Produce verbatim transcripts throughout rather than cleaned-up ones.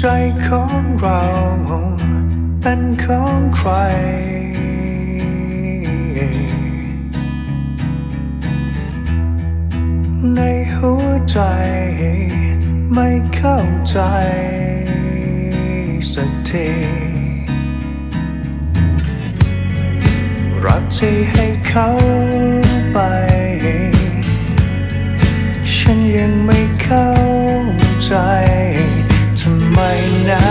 ใจของเราเป็นของใครในหัวใจไม่เข้าใจสักทีรักที่ให้เขาไปฉันยังไม่เข้าใจทำไมนะ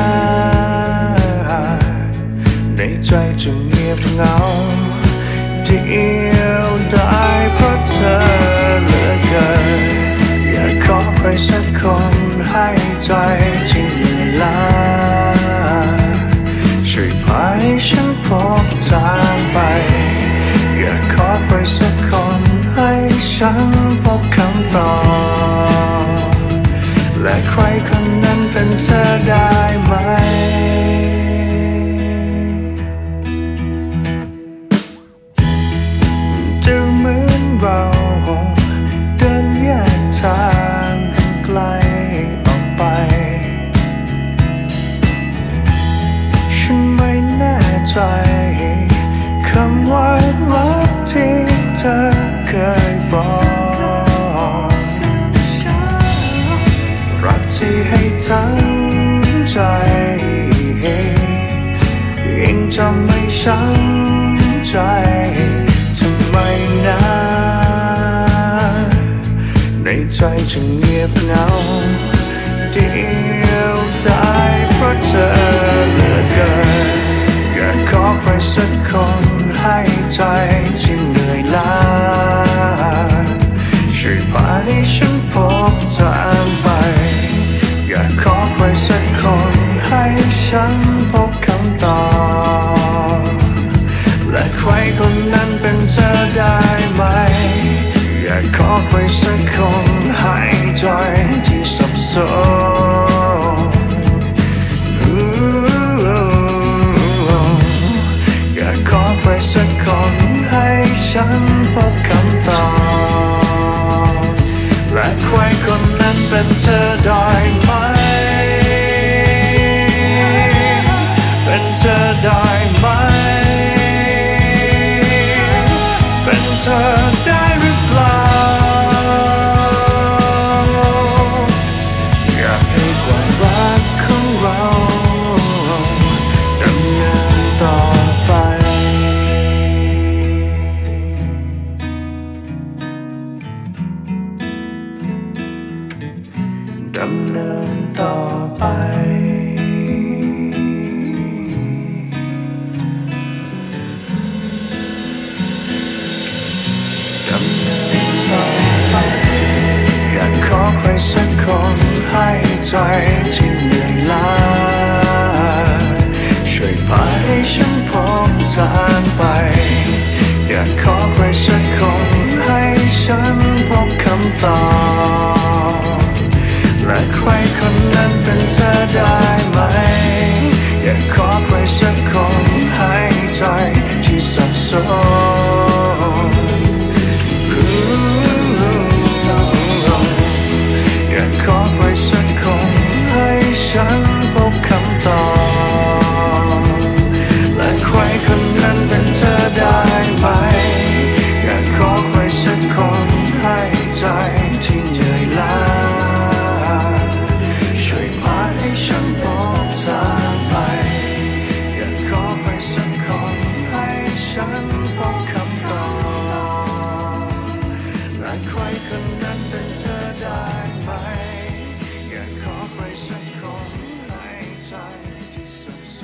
ในใจจึงเงียบเหงาเดียวดายเพราะเธอเหลือเกินอยากขอใครสักคนให้ใจที่เหนื่อยล้าช่วยพาให้ฉันพบทางไปอยากขอใครสักคนให้ฉันพบคำตอบและใครคนนั้นเป็นเธอได้ไหมดูเหมือนเราเดินแยกทางกันไกลออกไปฉันไม่แน่ใจคำว่ารักที่เธอเคยบอกรักที่ให้ทั้งใจยังจำไม่ช้ำใจทำไมนะในใจจึงเงียบเหงาเดียวดายเพราะเธอเหลือเกินอยากขอใครสักคนให้ใจที่เหนื่อยล้าช่วยพาให้ฉันพบทางไปอยากขอใครสักคนให้ฉันพบคำตอบและใครคนนั้นเป็นเธอได้ไหมอยากขอใครสักคนให้ใจที่สับสนอยากขอใครสักคนให้ฉันพบคำตอบและใครคนนั้นเป็นเธอได้ไหมเป็นเธอได้ไหมเป็นเธอได้หรือเปล่าอยากให้ความรักของเราดำเนินต่อไปดำเนินต่อไปดำเนินต่อไปอยากขอใครสักคนให้ใจที่เหนื่อยล้าช่วยพาให้ฉันพบทางไปอยากขอใครสักคนให้ฉันพบคำตอบและใครคนนั้นเป็นเธอได้ไหมอยากขอใครสักคนให้ใจที่สับสนอยากขอใครสักคนให้ฉันพบคำตอบและใครคนนั้นเป็นเธอได้ไหมอยากขอใครสักคนให้ใจที่เหนื่อยล้าช่วยพาให้ฉันพบทางไปอยากขอใครสักคนให้ฉันพบคำตอบและใครคนนั้นเป็นเธอได้ไหมอยากขอใครสักคนให้ใจที่สับส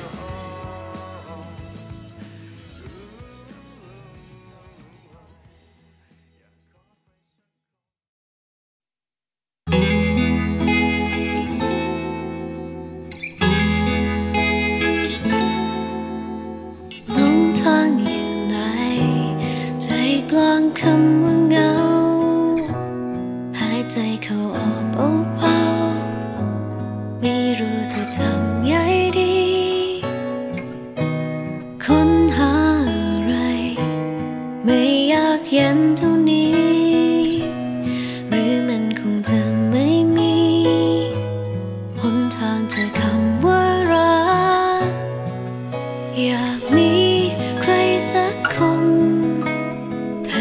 หลงทางอยู่ไหนใจกลางคำว่าเหงาหายใจเข้าออกเบาๆไม่รู้จะทำไงดีค้นหาอะไรไม่อยากเห็นเท่านี้หรือมันคงจะไม่มีหนทางเจอคำว่า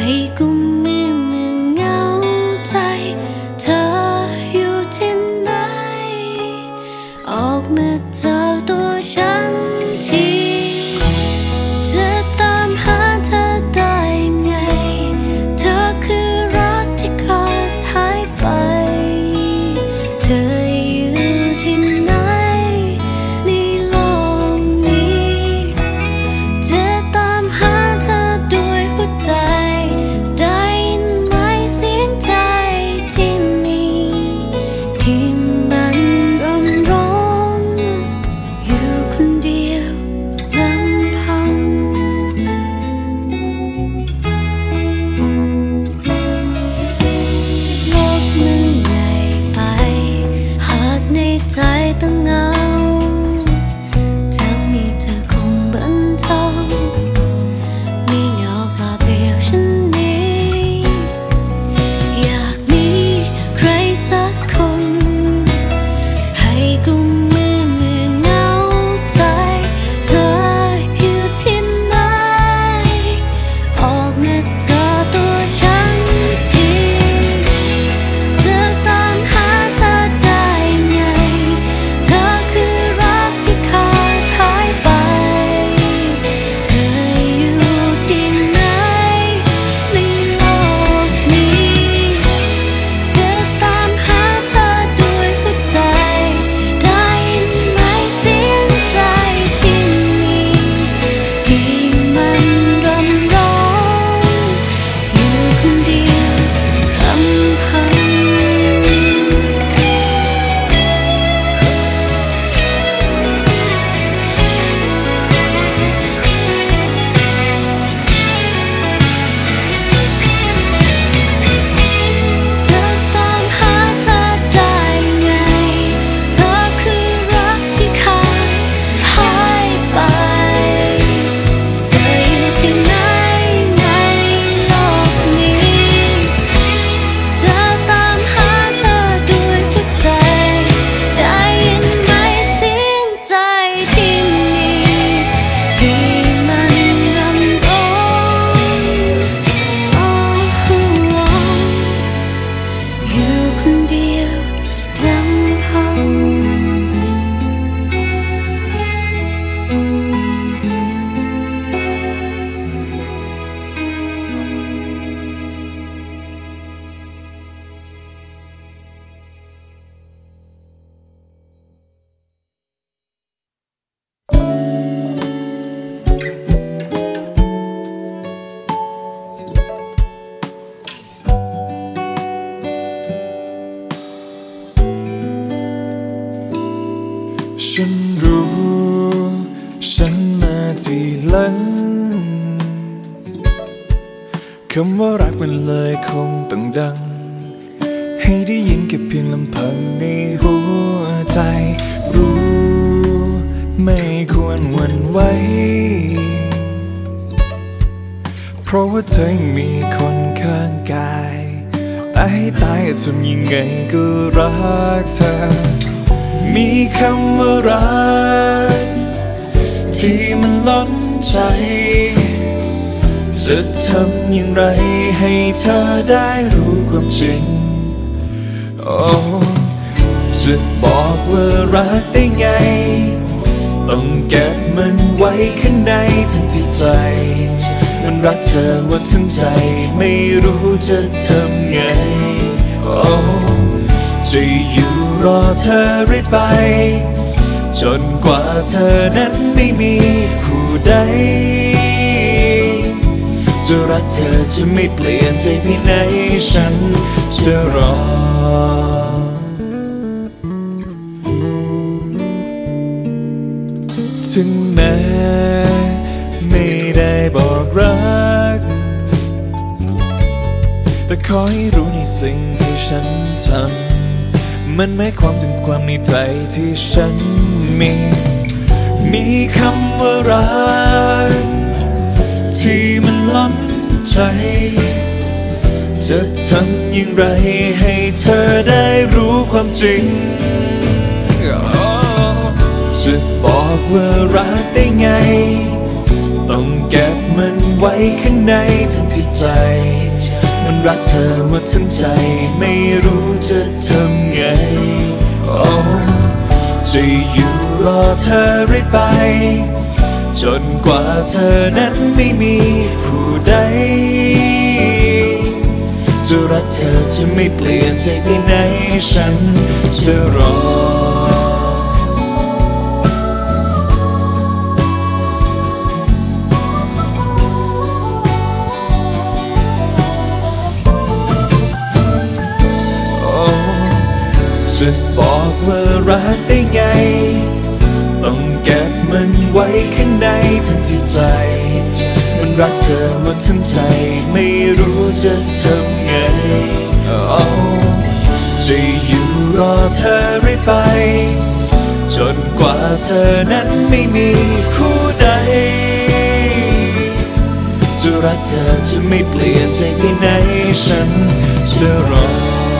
ให้กุมมือเมื่อเหงาใจเธออยู่ที่ไหนออกมาเจอตัวฉันทีจะตามหาเธอได้ไงเธอคือรักที่ขาดหายไปเธออยู่ที่ไหนในโลกนี้จะตามหาเธอด้วยหัวใจได้ยินไหมเสียงใจที่มีที่มันร้องร้องอยู่คนเดียวลำพังโลกมันใหญ่ไปหากในใจต้องเหงาจะมีเธอคงบรรเทาไม่เหงาเปล่าเปลี่ยวฉันนี้อยากมีใครสักคนให้กุมมือเมื่อเหงาใจเธออยู่ที่ไหนออกมาเจอตัวฉันทีจะตามหาเธอได้ไงเธอคือรักที่ขาดหายไปเธออยู่ที่ไหนในโลกนี้จะตามหาเธอด้วยหัวใจได้ยินไหมเสียงใจที่มีที่มันรำร้องอยู่คนเดียวลำพังจะตามหาเธอได้ไงเธอคือรักที่ขาดหายไปเธออยู่ที่ไหนในโลกนี้จะตามหาเธอด้วยหัวใจได้ยินไหมเสียงใจที่มีที่มันรำร้องโอ้โหอยู่คนเดียวลำพังฉันรู้ฉันมาทีหลังคำว่ารักมันเลยคงต้องดังให้ได้ยินแค่เพียงลำพังในหัวใจรู้ไม่ควรหวั่นไหวเพราะว่าเธอยังมีคนข้างกายแต่ให้ตายทำยังไงก็รักเธอมีคำว่ารักที่มันล้นใจจะทำอย่างไรให้เธอได้รู้ความจริงโอ้จะบอกว่ารักได้ไงต้องเก็บมันไว้ข้างในทั้งที่ใจมันรักเธอหมดทั้งใจไม่รู้จะทำไงโอ้จะอยู่รอเธอเรื่อยไปจนกว่าเธอนั้นไม่มีผู้ใดจะรักเธอจะไม่เปลี่ยนใจเพียงไหนฉันจะรอถึงแม้ไม่ได้บอกรักแต่ขอให้รู้ในสิ่งที่ฉันทำมันหมายความถึงความในใจที่ฉันมีมีคำว่ารักที่มันล้นใจจะทำอย่างไรให้เธอได้รู้ความจริงจะบอกว่ารักได้ไงต้องเก็บมันไว้ข้างในทั้งที่ใจมันรักเธอหมดทั้งใจไม่รู้จะทำไงโอ้จะอยู่รอเธอเรื่อยไปจนกว่าเธอนั้นไม่มีผู้ใดจะรักเธอจะไม่เปลี่ยนใจไปไหนฉันจะรอจะบอกว่ารักได้ไงต้องเก็บมันไว้ข้างในทั้งที่ใจมันรักเธอหมดทั้งใจไม่รู้จะทำไงจะอยู่รอเธอเรื่อยไปจนกว่าเธอนั้นไม่มีผู้ใดจะรักเธอจะไม่เปลี่ยนใจไปไหนฉันจะรอ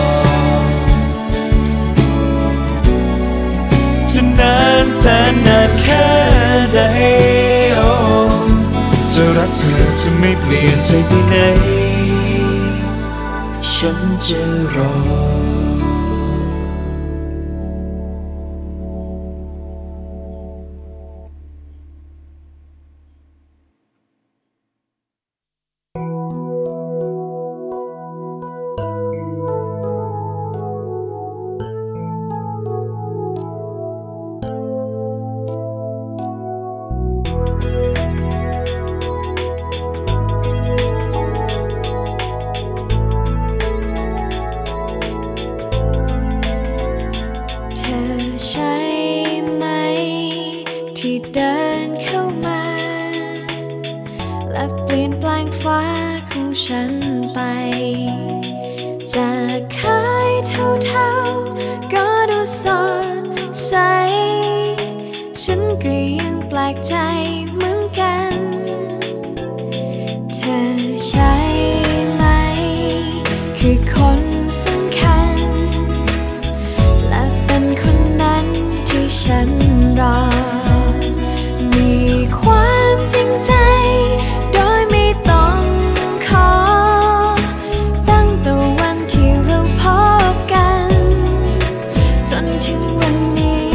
จะนานแสนนานแค่ใดจะรักเธอจะไม่เปลี่ยนใจไปไหนฉันจะรอใช่ไหมที่เดินเข้ามาและเปลี่ยนแปลงฟ้าของฉันไปจากเคยเท่าๆก็ดูสดใสฉันก็ยังแปลกใจเหมือนกันเธอใช่ไหมคือคนสำคัญที่ฉันรอมีความจริงใจโดยไม่ต้องขอตั้งแต่วันที่เราพบกันจนถึงวันนี้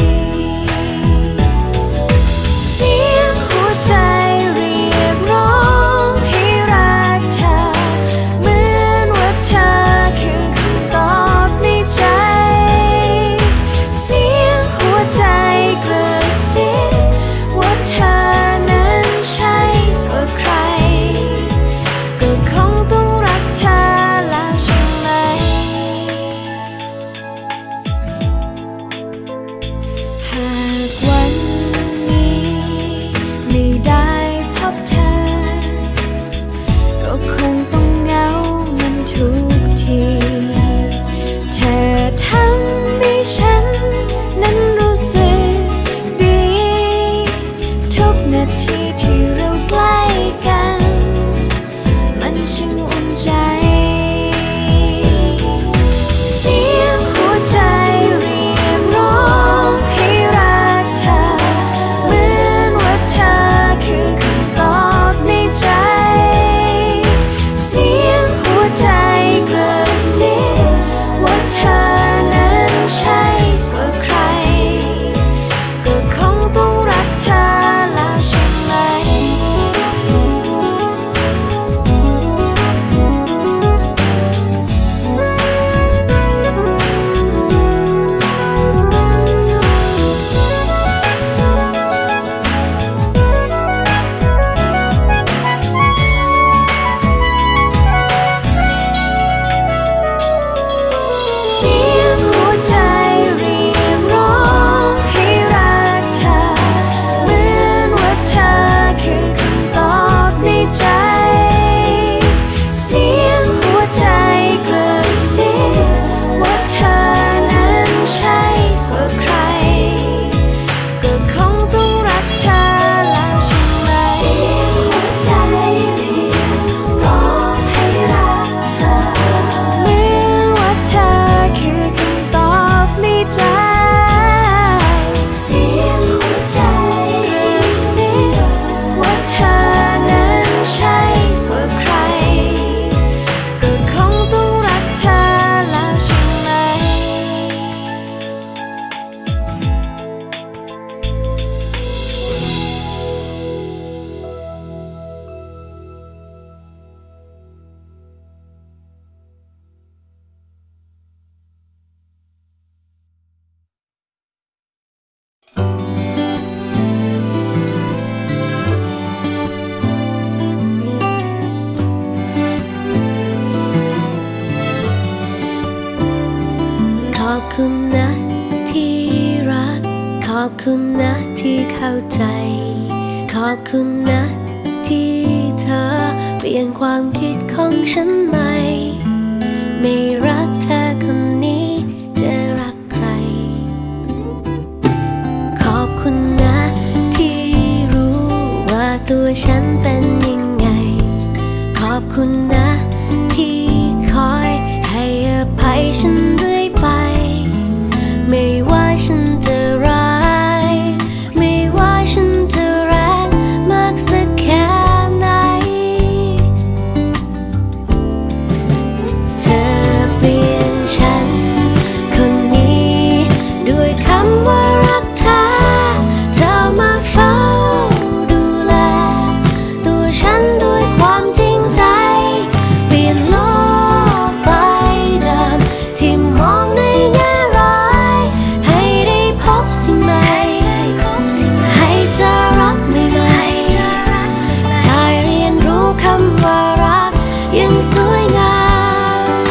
เสียงหัวใจเรียกร้องให้รักเธอเหมือนว่าเธอคือคำตอบในใจใจกระซิบว่าเธอนั้นใช่ก็ใครก็คงต้องรักเธอแล้วใช่ไหมหากวันนี้ไม่ได้พบเธอก็คงต้องเหงามันทุกทีเธอทำให้ฉันนั้นรู้สึกดีทุกนาทีที่เราใกล้กันมันช่างอุ่นใจเสียงหัวใจเรียกร้องให้รักเธอเหมือนว่าเธอคือคำตอบในใจเสียงหัวใจกระซิบว่าเธอนั้นใช่ก็ใครก็คงต้องรักเธอแล้วใช่ไหมคุณนะที่รักขอบคุณนะที่เข้าใจขอบคุณนะที่เธอเปลี่ยนความคิดของฉันใหม่ไม่รักเธอคนนี้จะรักใครขอบคุณนะที่รู้ว่าตัวฉันเป็นยังไงขอบคุณนะที่คอยให้อภัยฉันเรื่อยไปไม่ว่าฉันจะร้ายไม่ว่าฉันจะแรงมากสักแค่ไหนเธอเปลี่ยนฉันคนนี้ด้วยคำว่ารักเธอเธอมาเฝ้าดูแลตัวฉันด้วยความจริงใจเปลี่ยนโลกใบเดิมที่มองในแง่ร้ายให้ได้พบสิ่งใหม่ให้เธอรักใหม่ๆได้เรียนรู้คำว่ารักยังสวยงาม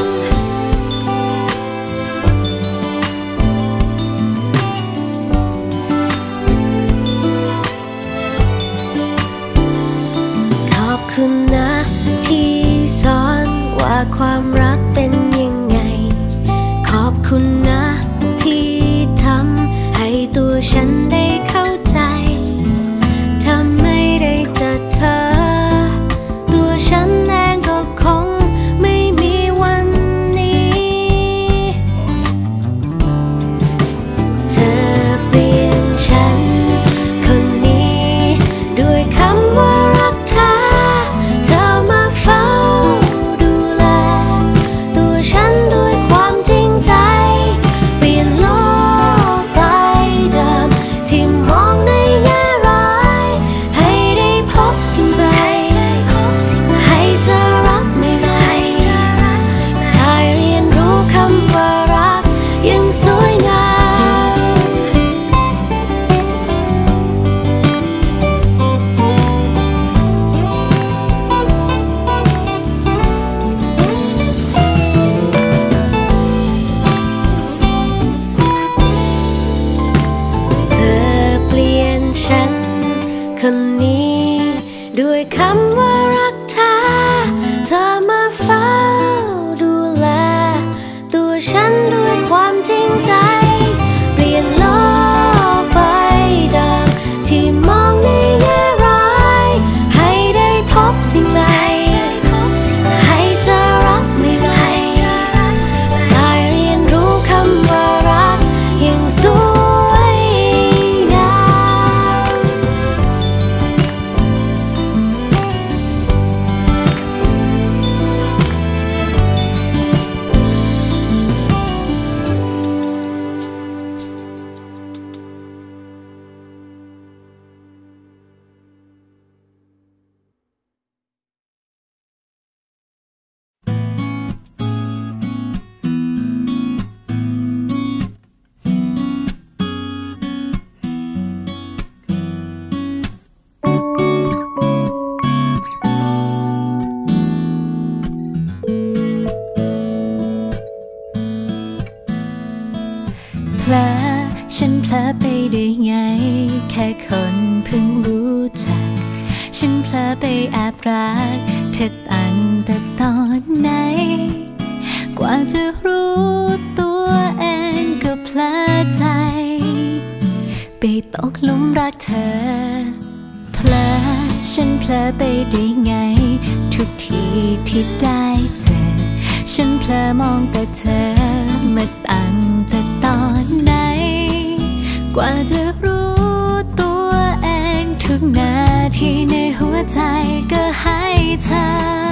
ขอบคุณนะที่สอนว่าความรักเป็นยังไงขอบคุณนะที่ทำให้ตัวฉันได้เข้าใจถ้าไม่ได้เจอเธอตัวฉันเองก็คงไม่มีวันนี้เธอเปลี่ยนฉันคนนี้ด้วยคำว่ารักเธอเธอมาเฝ้าดูแลตัวฉันด้วยความจริงใจเปลี่ยนโลกใบเดิมที่มองในแง่ร้ายให้ได้พบสิ่งใหม่ให้เธอรักใหม่ๆได้เรียนรู้คำว่ารักยังสวยงามเธอเปลี่ยนฉันคนนี้ด้วยคำว่ารักเธอเธอมาเฝ้าดูแลตัวฉันด้วยความจริงใจเปลี่ยนโลกใบเดิมที่มองในแง่ร้ายให้ได้พบสิ่งใหม่ให้เธอรักใหม่ๆได้เรียนรู้คำว่ารักยังสวยงามเพลอฉันเพลอไปได้ไงแค่คนเพิ่งรู้จักฉันเพลอไปแอบรักเธอตั้งแต่ตอนไหนกว่าจะรู้ตัวเองก็เพลอใจไปตกหลุมรักเธอเพลอฉันเพลอไปได้ไงทุกทีที่ได้เจอฉันเพลอมองแต่เธอมาตั้งแต่ตอนไหนกว่าจะรู้ตัวเองทุกนาทีในหัวใจก็ให้เธอ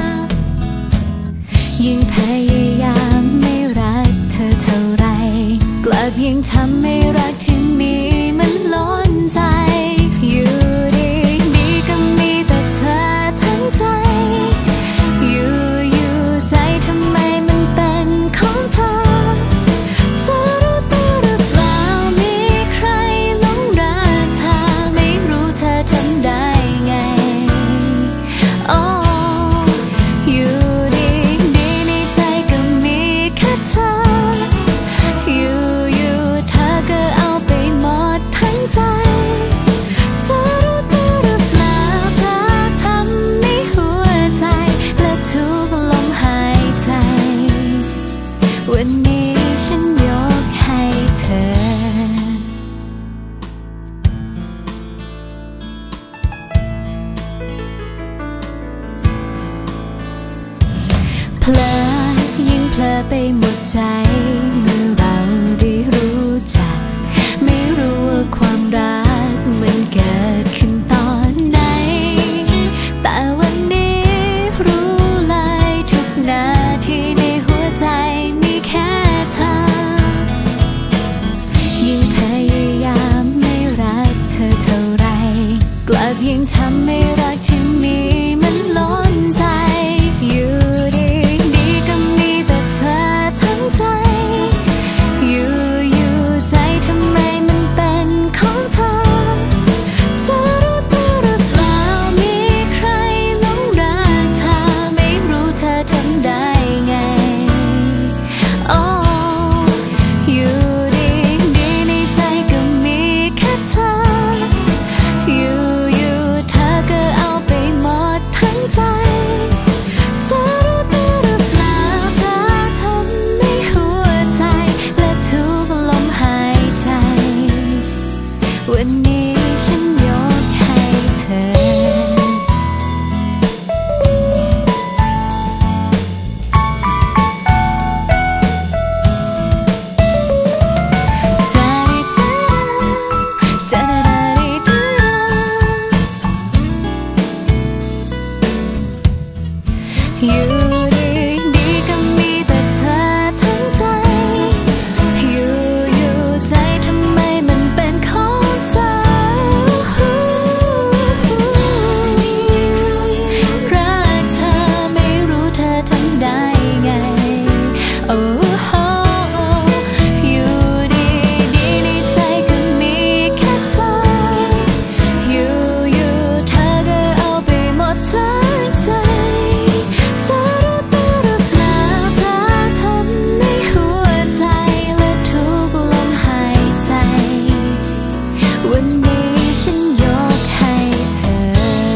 ยิ่งพยายามไม่รักเธอเท่าไรกลับยิ่งทำให้รักที่มีมันล้นใจอยู่ดีๆก็มีแต่เธอทั้งใจอยู่อยู่ใจทำไมมันเป็นของเธอเธอรู้ตัวหรือเปล่ามีใครหลงรักเธอไม่รู้เธอทำได้ไงโอ้อยู่ดีๆในใจก็มีแค่เธออยู่ไปหมดใจเมื่อเราได้รู้จักไม่รู้ว่าความรักมันเกิดขึ้นตอนไหนแต่วันนี้รู้เลยทุกนาทีในหัวใจมีแค่เธอยิ่งพยายามไม่รักเธอเท่าไรกลับยิ่งทำให้รักที่มีมันล้นใจอยู่ดีดีก็มีแต่เธอทั้งใจอยู่อยู่ใจทำไมมันเป็นของเธอจะรู้ตัวหรือเปล่ามีใครหลงรักเธอไม่รู้เธอทำได้ไงโอ้อยู่ดีดีในใจก็มีแค่เธออยู่อยู่เธอก็เอาไปหมดทั้งใจจะรู้ตัวหรือเปล่าเธอทำให้หัวใจและทุกลมหายใจวันนี้ฉันยกให้เธออยู่ดีดีก็มีแต่เธอทั้งใจอยู่อยู่ใจทำไมมันเป็นของเธอรักเธอไม่รู้เธอทำได้ไงโอ้โหอยู่ดีดีในใจก็มีแค่เธออยู่อยู่เธอก็เอาไปหมดทั้งใจจะรู้ตัวหรือเปล่าเธอทำให้หัวใจและทุกลมหายใจวันนี้ฉันยกให้เธอ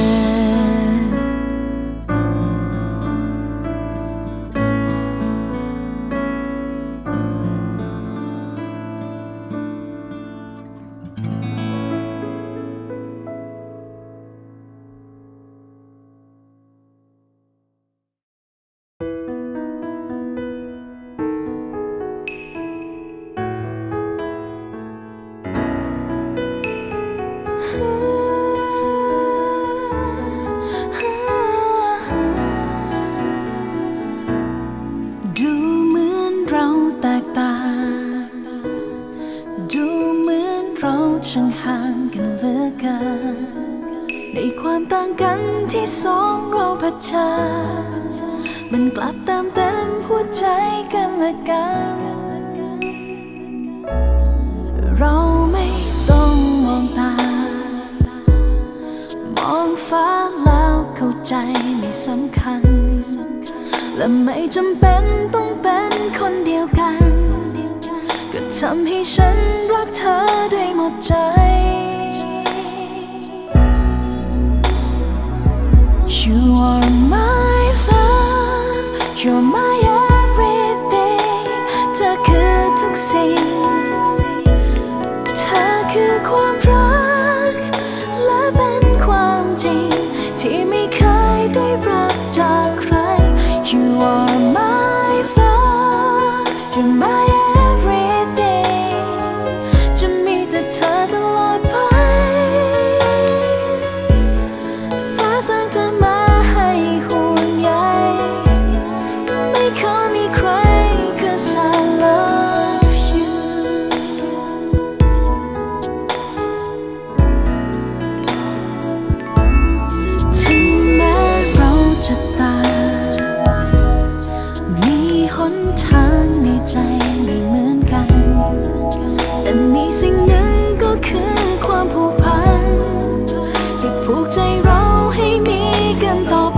ดูเหมือนเราแตกต่างดูเหมือนเราช่างห่างกันเหลือเกินในความต่างกันที่สองเราเผชิญมันกลับเติมเต็มหัวใจกันและกันเราไม่ต้องมองตามองฟ้าแล้วเข้าใจไม่สำคัญและไม่จำเป็นต้องเป็นคนเดียวกันก็ทำให้ฉันรักเธอได้หมดใจ You are my love You're my everything เธอคือทุกสิ่งเธอคือความรักและเป็นความจริงที่ไม่เคยได้รับจากใคร You are my love You're my everything จะมีแต่เธอตลอดไปฟ้าสร้างเธอมาให้ห่วงใยไม่ขอมีใคร 'cause I love you ถึงแม้เราจะต่างมีหนทางในใจไม่เหมือนกันแต่มีสิ่งหนึ่งก็คือความผูกพันที่ผูกใจเราให้มีกันต่อไป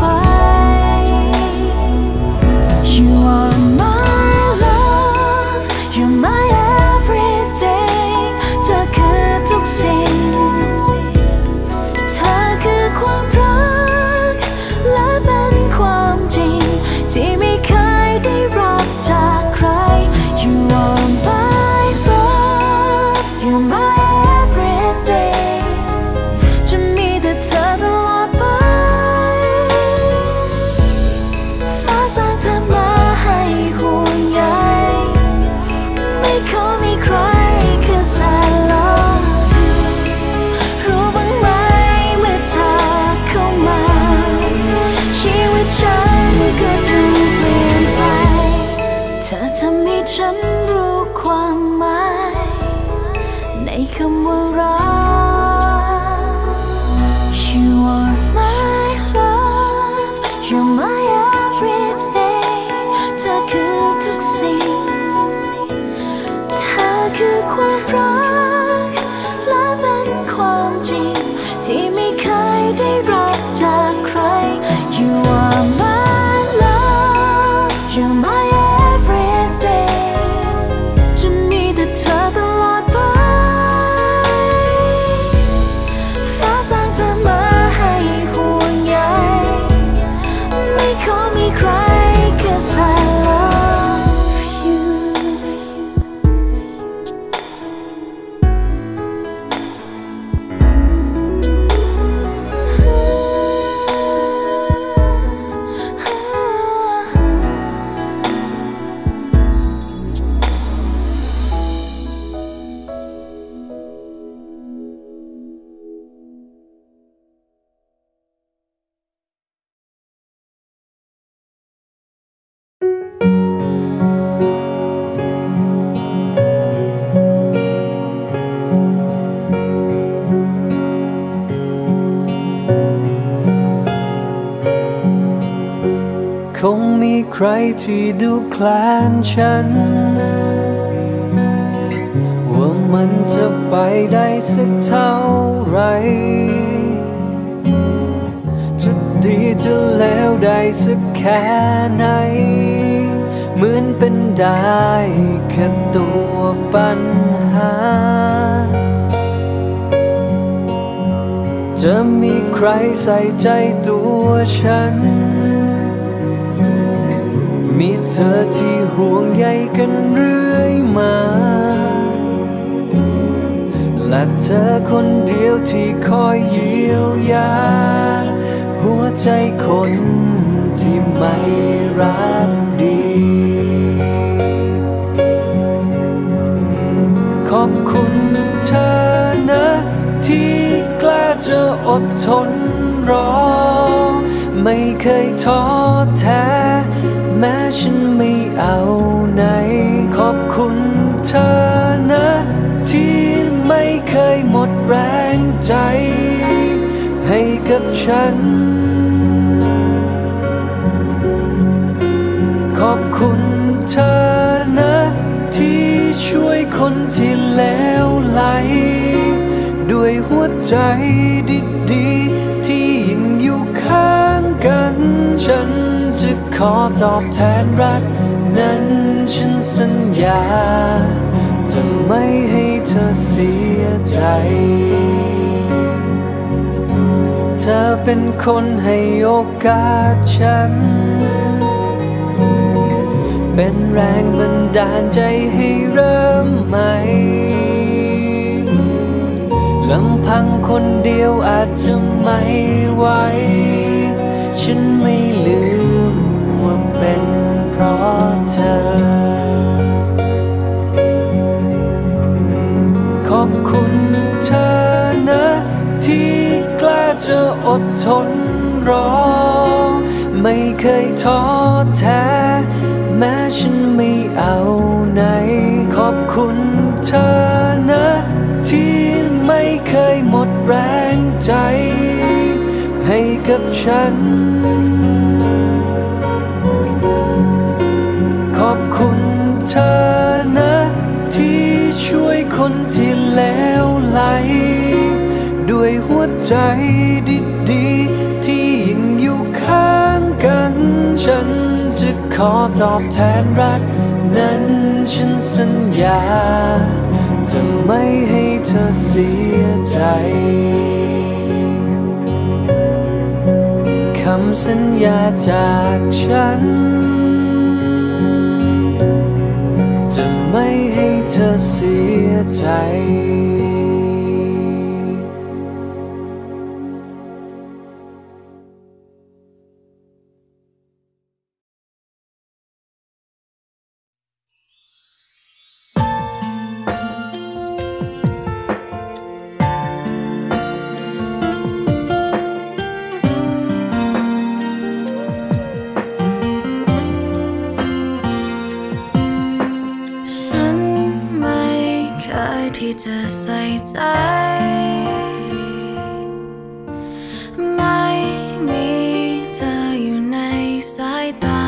You are my love You're my everything เธอคือทุกสิ่งเธอคือความรักและเป็นความจริงที่ไม่เคยได้รับจากใคร You are my love You're my เธอทำให้ฉันรู้ความหมายในคำว่ารัก You are my love You're my everything เธอคือทุกสิ่งเธอคือความรักและเป็นความจริงที่ไม่เคยได้รับจากใคร You are my love You're my Cause I love you คงมีใครที่ดูแคลนฉันว่ามันจะไปได้สักเท่าไรจะดีจะแล้วได้สักแค่ไหนเหมือนเป็นได้แค่ตัวปัญหาจะมีใครใส่ใจตัวฉันมีเธอที่ห่วงใยกันเรื่อยมาและเธอคนเดียวที่คอยเยียวยาหัวใจคนที่ไม่รักดีขอบคุณเธอนะที่กล้าจะอดทนรอไม่เคยท้อแท้แม้ฉันไม่เอาไหนขอบคุณเธอนะที่ไม่เคยหมดแรงใจให้กับฉันขอบคุณเธอนะที่ช่วยคนที่เลวไหลด้วยหัวใจดีๆที่ยังอยู่ข้างกันฉันจะขอตอบแทนรักนั้นฉันสัญญาจะไม่ให้เธอเสียใจเธอเป็นคนให้โอกาสฉันเป็นแรงบันดาลใจให้เริ่มใหม่ลำพังคนเดียวอาจจะไม่ไหวฉันไม่ลืมว่าเป็นเพราะเธอขอบคุณเธอนะที่กล้าจะอดทนรอไม่เคยท้อแท้แม้ฉันไม่เอาไหนขอบคุณเธอนะที่ไม่เคยหมดแรงใจให้กับฉันขอบคุณเธอนะที่ช่วยคนที่เลวไหลด้วยหัวใจดีๆที่ยังอยู่ข้างกันฉันจะขอตอบแทนรักนั้นฉันสัญญาจะไม่ให้เธอเสียใจคำสัญญาจากฉันจะไม่ให้เธอเสียใจคที่จะใส่ใจไม่มีเธออยู่ในสายตา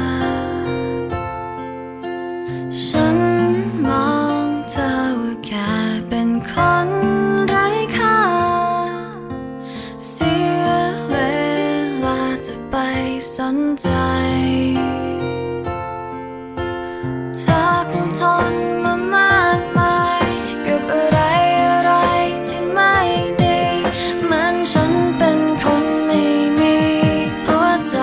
ฉันมองเธอว่าแค่เป็นคนไร้ค่าเสียเวลาจะไปสนใจเธอคงทนมามากมายกับอะไรอะไรที่ไม่ดีเหมือนฉันเป็นคนไม่มีหัวใจ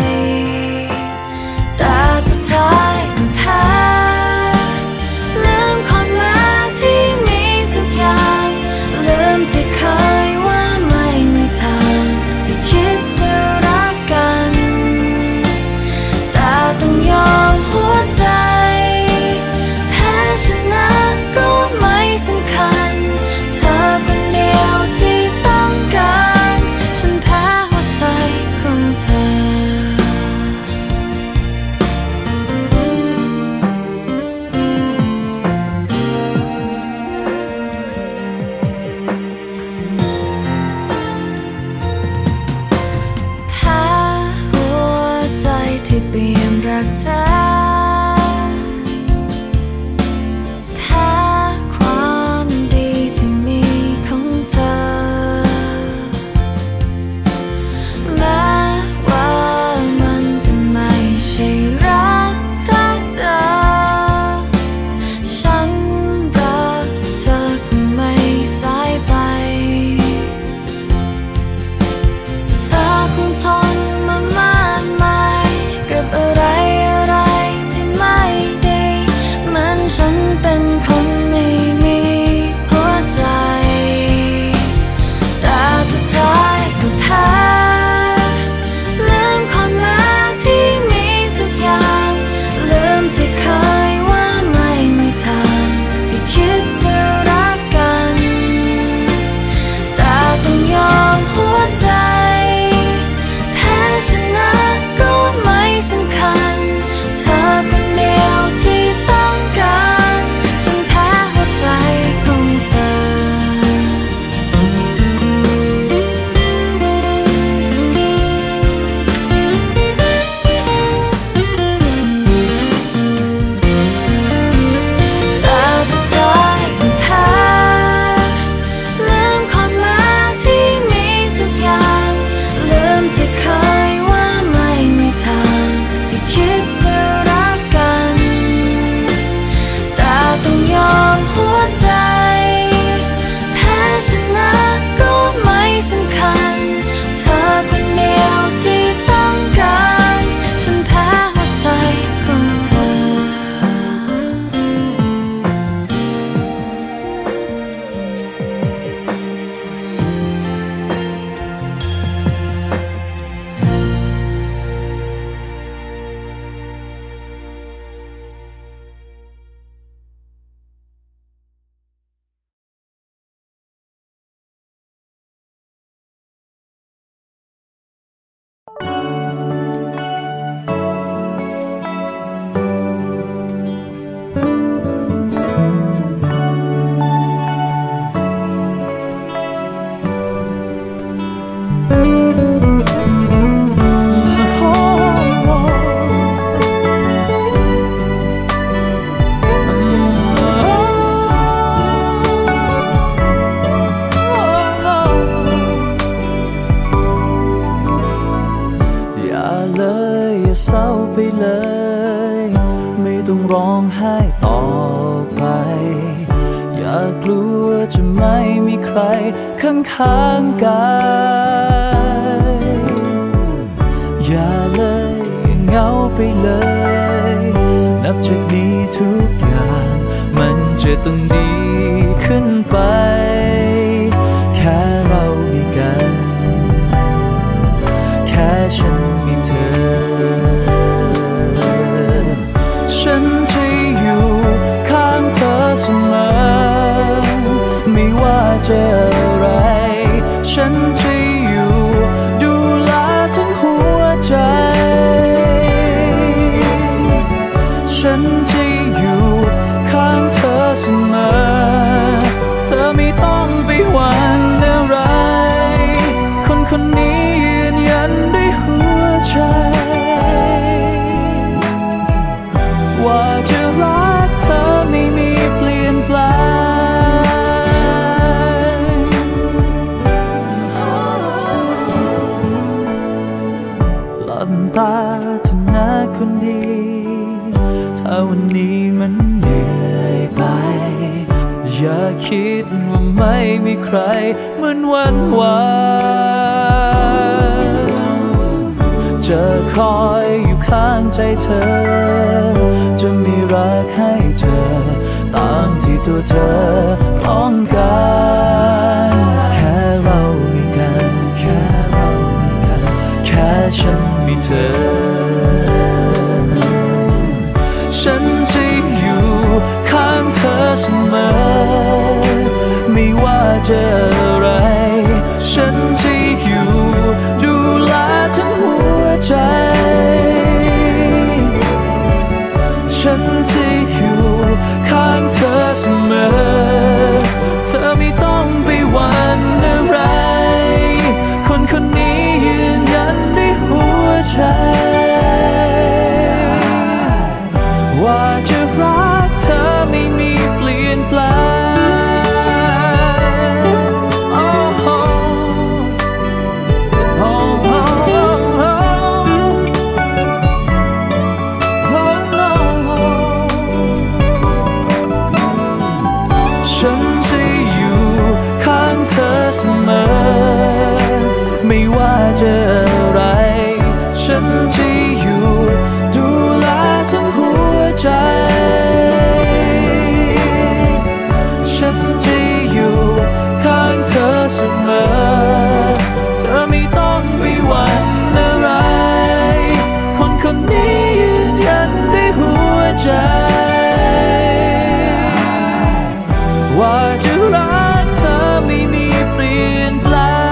แต่สุดท้ายก็แพ้ลืมคนมาที่มีทุกอย่างลืมที่เคยว่าไม่มีทางที่คิดจะรักกันแต่ต้องยอมหัวใจแพ้ชนะก็ไม่สำคัญเธอคนเดียวที่ต้องการฉันแพ้หัวใจของเธอแพ้หัวใจที่เปลี่ยนรักเธอแพ้ความดีที่มีของเธอแม้ว่ามันจะไม่ใช่รักรักเธอฉันรักเธอคงไม่สายไปเธอคงทนมามากมายกับอะไรอะไรที่ไม่ดีเหมือนฉันเป็นคนไม่มีหัวใจแต่สุดท้ายก็แพ้ลืมคนมาที่มีทุกอย่างลืมที่เคยว่าไม่มีทางที่คิดจะรักกันแต่ต้องยอมหัวใจแพ้ชนะก็ไม่สำคัญเธอคนเดียวที่ต้องการฉันแพ้หัวใจของเธอแต่สุดท้ายก็แพ้ลืมคนมาที่มีทุกอย่างลืมที่เคยว่าไม่มีทางที่คิดจะรักกันแต่ต้องยอมหัวใจแพ้ชนะก็ไม่สำคัญเธอคนเดียวที่ต้องการฉันแพ้หัวใจของเธอร้องไห้ต่อไปอย่ากลัวจะไม่มีใครข้างๆกายอย่าเลยเหงาไปเลยนับจากนี้ทุกอย่างมันจะต้องดีขึ้นไปแค่เรามีกันแค่ฉันมีเธอฉันจะอยู่ข้างเธอเสมอไม่ว่าจะอะไรฉันจะอยู่ดูแลทั้งหัวใจฉันจะอยู่ข้างเธอเสมอวันนี้มันเหนื่อยไปอย่าคิดว่าไม่มีใครเหมือนวันวานจะคอยอยู่ข้างใจเธอจะมีรักให้เธอตามที่ตัวเธอต้องการแค่เรามีกันแค่เรามีกันแค่ฉันมีเธอฉันจะอยู่ข้างเธอเสมอไม่ว่าจะอะไรฉันจะอยู่ดูแลทั้งหัวใจฉันจะอยู่ข้างเธอเสมอเธอไม่ต้องไปหวั่นอะไรคนคนนี้ยืนยันด้วยหัวใจว่าจะรักเธอไม่มีเปลี่ยนแปลไม่ว่าจะอะไรฉันจะอยู่ดูแลทั้งหัวใจฉันจะอยู่ข้างเธอเสมอเธอไม่ต้องไปหวั่นอะไรคนคนนี้ยืนยันด้วยหัวใจว่าจะรักเธอไม่มีเปลี่ยนแปลง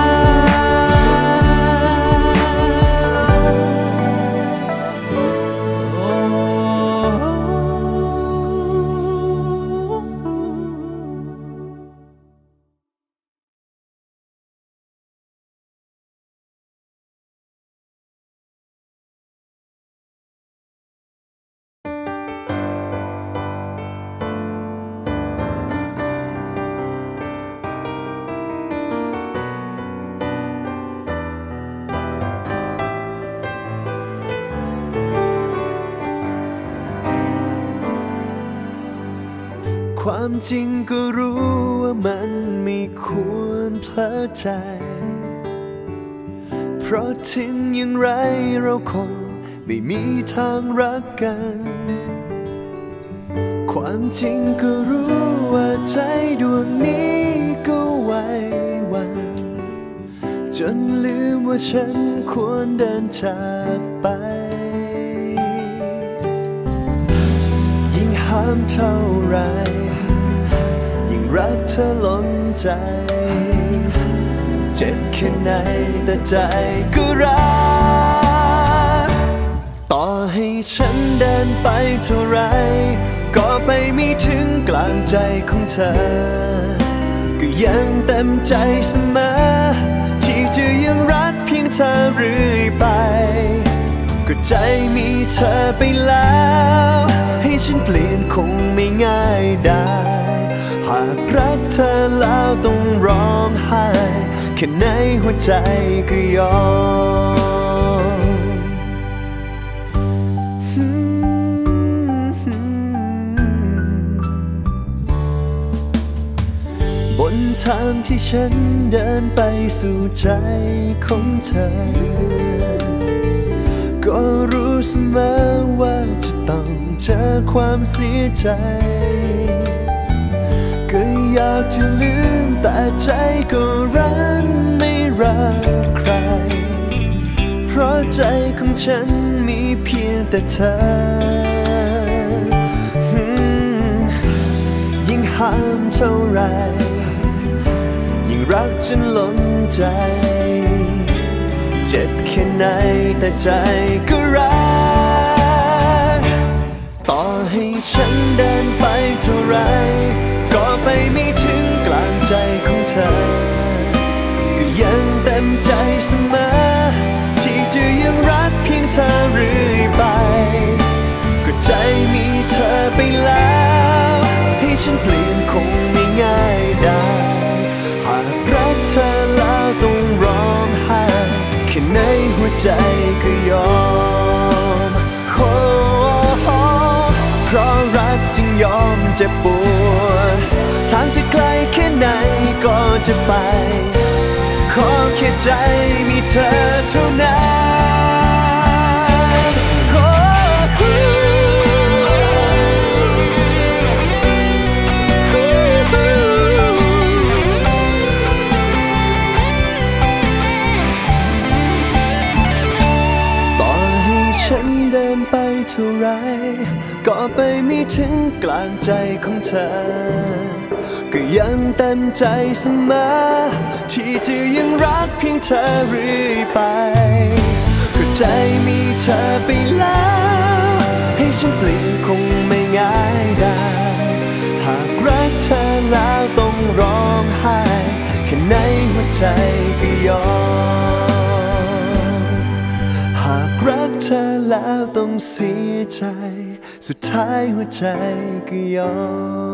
ความจริงก็รู้ว่ามันไม่ควรเพลิดใจเพราะถึงอย่างไรเราคงไม่มีทางรักกันความจริงก็รู้ว่าใจดวงนี้ก็ไหวหวั่นจนลืมว่าฉันควรเดินจากไปยิ่งห้ามเท่าไรรักเธอล้นใจเจ็บแค่ไหนแต่ใจก็รักต่อให้ฉันเดินไปเท่าไรก็ไปไม่ถึงกลางใจของเธอก็ยังเต็มใจเสมอที่จะยังรักเพียงเธอเรื่อยไปก็ใจมีเธอไปแล้วให้ฉันเปลี่ยนคงไม่ง่ายได้หากรักเธอแล้วต้องร้องไห้แค่ไหนหัวใจก็ยอมบนทางที่ฉันเดินไปสู่ใจของเธอก็รู้เสมอว่าจะต้องเจอความเสียใจก็อยากจะลืมแต่ใจก็รั้นไม่รักใครเพราะใจของฉันมีเพียงแต่เธอยิ่งห้ามเท่าไรยิ่งรักจนล้นใจเจ็บแค่ไหนแต่ใจก็รักต่อให้ฉันเดินไปเท่าไรก็ไปไม่ถึงกลางใจของเธอก็ยังเต็มใจเสมอที่จะยังรักเพียงเธอเรื่อยไปก็ใจมีเธอไปแล้วให้ฉันเปลี่ยนคงไม่ง่ายได้หากรักเธอแล้วต้องร้องไห้แค่ไหนหัวใจก็ยอมเพเพราะรักจึงยอมเจ็บปวดทางจะไกลแค่ไหนก็จะไปขอแค่ใจมีเธอเท่านั้นต่อให้ฉันเดินไปเท่าไรก็ไปไม่ถึงกลางใจของเธอก็ยังเต็มใจเสมอที่จะยังรักเพียงเธอเรื่อยไปก็ใจมีเธอไปแล้วให้ฉันเปลี่ยนคงไม่ง่ายได้หากรักเธอแล้วต้องร้องไห้แค่ในหัวใจก็ยอมหากรักเธอแล้วต้องเสียใจสุดท้ายหัวใจก็ยอม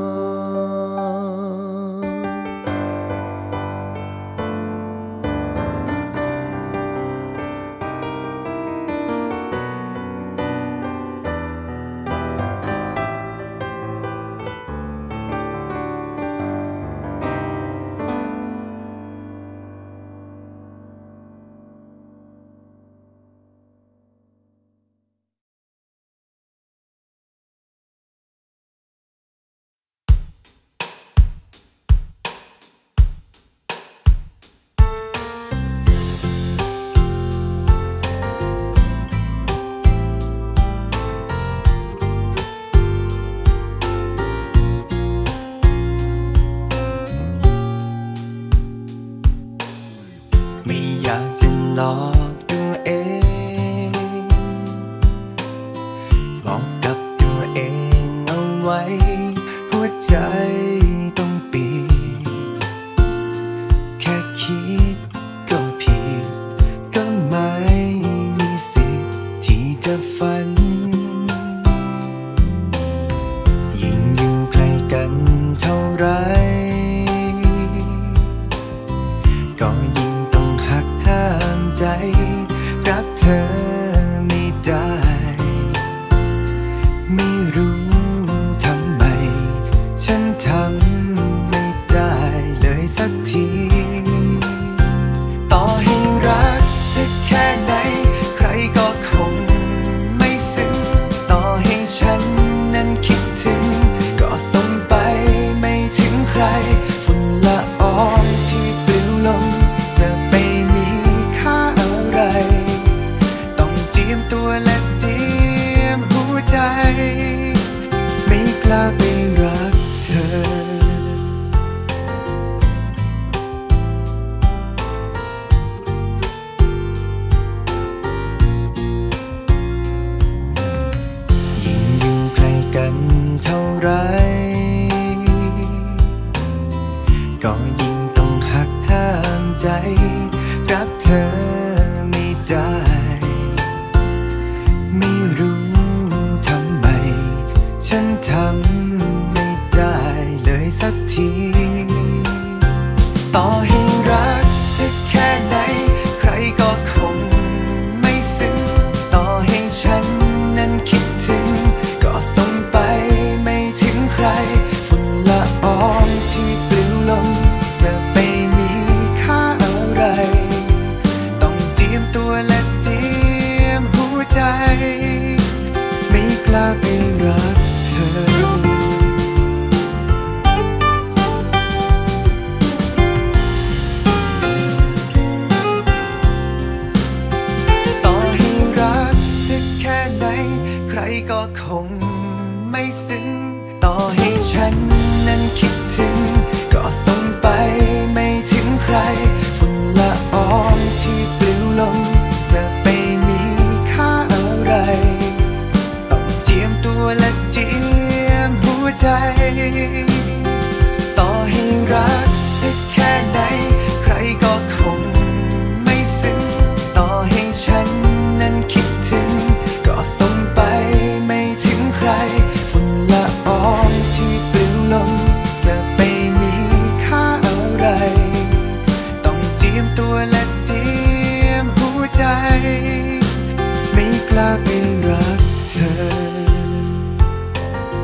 หลอกตัวเองบอกกับตัวเองเอาไว้หัวใจต้องปีแค่คิดก็ผิดก็ไม่มีสิทธิ์ที่จะฝันยิ่งอยู่ใกล้กันเท่าไรก็ยิ่งต้องหักห้ามใจรักเธอไม่ได้ไม่รู้ทำไมฉันทำไม่ได้เลยสักทีต่อให้รักสักแค่ไหนใครก็คงไม่ซึ้งต่อให้ฉันนั้นคิดถึงก็ส่งไปไม่ถึงใครฝุ่นละอองที่ปลิวลงจะไปมีค่าอะไรต้องเจียมตัวและเจียมหัวใจไม่กล้าไปรักเธอยิ่งอยู่ใกล้กันเท่าไรก็ยิ่งต้องหักห้ามใจรักเธอไม่ได้ไม่รู้ทำไมฉันทำไม่ได้เลยสักทีต่อให้รักสักแค่ไหนใครก็คงไม่ซึ้งต่อให้ฉันนั้นคิดถึงก็ส่งไปไม่ถึงใครฝุ่นละอองที่ปลิวลงจะไปมีค่าอะไรต้องเจียมตัวและเจียมหัวใจไม่กล้าไปรักเธอต่อให้รักสักแค่ไหนใครก็คงไม่ซึ้งต่อให้ฉันนั้นคิดถึงก็ส่งไปไม่ถึงใครฝุ่นละอองที่ปลิวลงจะไปมีค่าอะไรต้องเจียมตัวและเจียมหัวใจต่อให้รักสักแค่ไหนใครก็คงไม่ซึ้งต่อให้ฉันนั้นคิดถึงก็ส่งไปไม่ถึงใครฝุ่นละอองที่ปลิวลงจะไปมีค่าอะไรต้องเจียมตัวและเจียมหัวใจไม่กล้าไปรักเธอ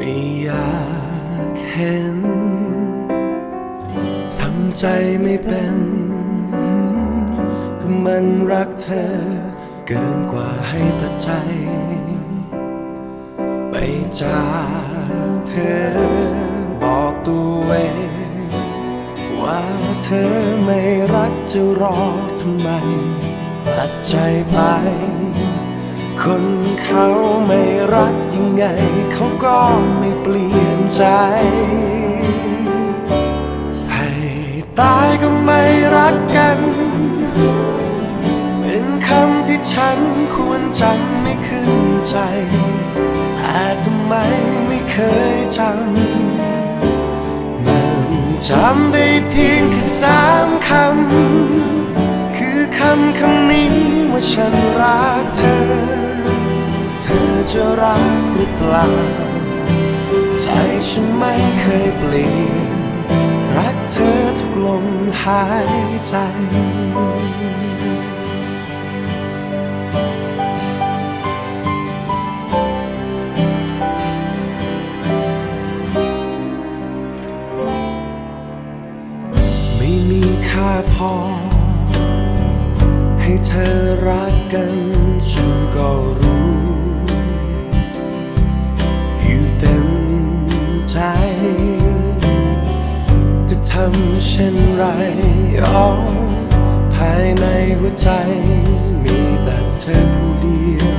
ไม่อยากเห็นทำใจไม่เป็นก็มันรักเธอเกินกว่าให้ตัดใจไปจากเธอบอกตัวเองว่าเธอไม่รักจะรอทำไมตัดใจไปคนเขาไม่รักยังไงเขาก็ไม่เปลี่ยนใจให้ตายก็ไม่รักกันเป็นคำที่ฉันควรจำไม่ขึ้นใจแต่ทำไมไม่เคยจำมันจำได้เพียงแค่สามคำคือคำคำนี้ว่าฉันรักเธอเธอจะรักหรือเปล่าใจฉันไม่เคยเปลี่ยนรักเธอทุกลมหายใจไม่มีค่าพอให้เธอรักกันฉันก็รู้อยู่เต็มใจจะทำเช่นไรอ๋อภายในหัวใจมีแต่เธอผู้เดียว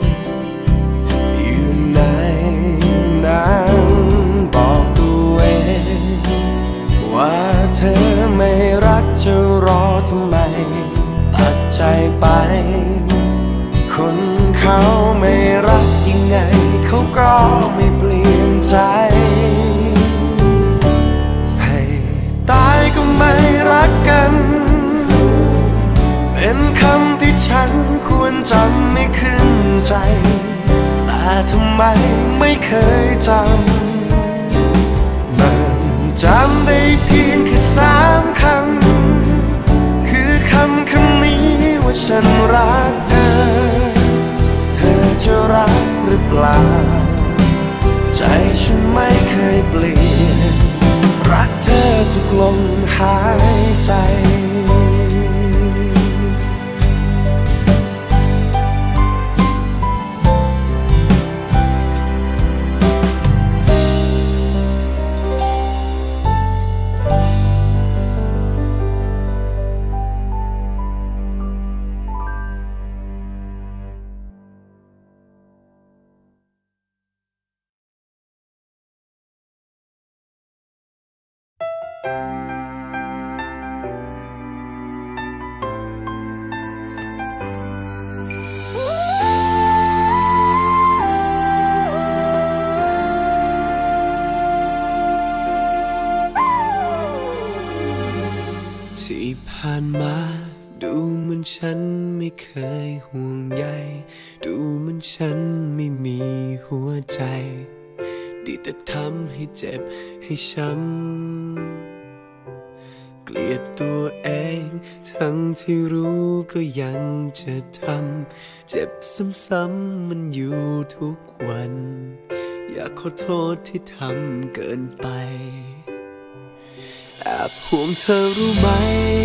อยู่ในนั้นบอกตัวเองว่าเธอไม่รักจะรอทำไมตัดใจไปคนเขาไม่รักยังไงเขาก็ไม่เปลี่ยนใจให้ตายก็ไม่รักกันเป็นคำที่ฉันควรจำไม่ขึ้นใจแต่ทำไมไม่เคยจำมันจำได้เพียงแค่สามคำคือคำคำนี้ว่าฉันรักเธอเธอจะรักหรือเปล่าใจฉันไม่เคยเปลี่ยนรักเธอทุกลมหายใจที่ผ่านมาดูเหมือนฉันไม่เคยห่วงใยดูเหมือนฉันไม่มีหัวใจดีแต่ทำให้เจ็บให้ช้ำเกลียดตัวเองทั้งที่รู้ก็ยังจะทำเจ็บซ้ำๆมันอยู่ทุกวันอยากขอโทษที่ทำเกินไปแอบห่วงเธอรู้ไหม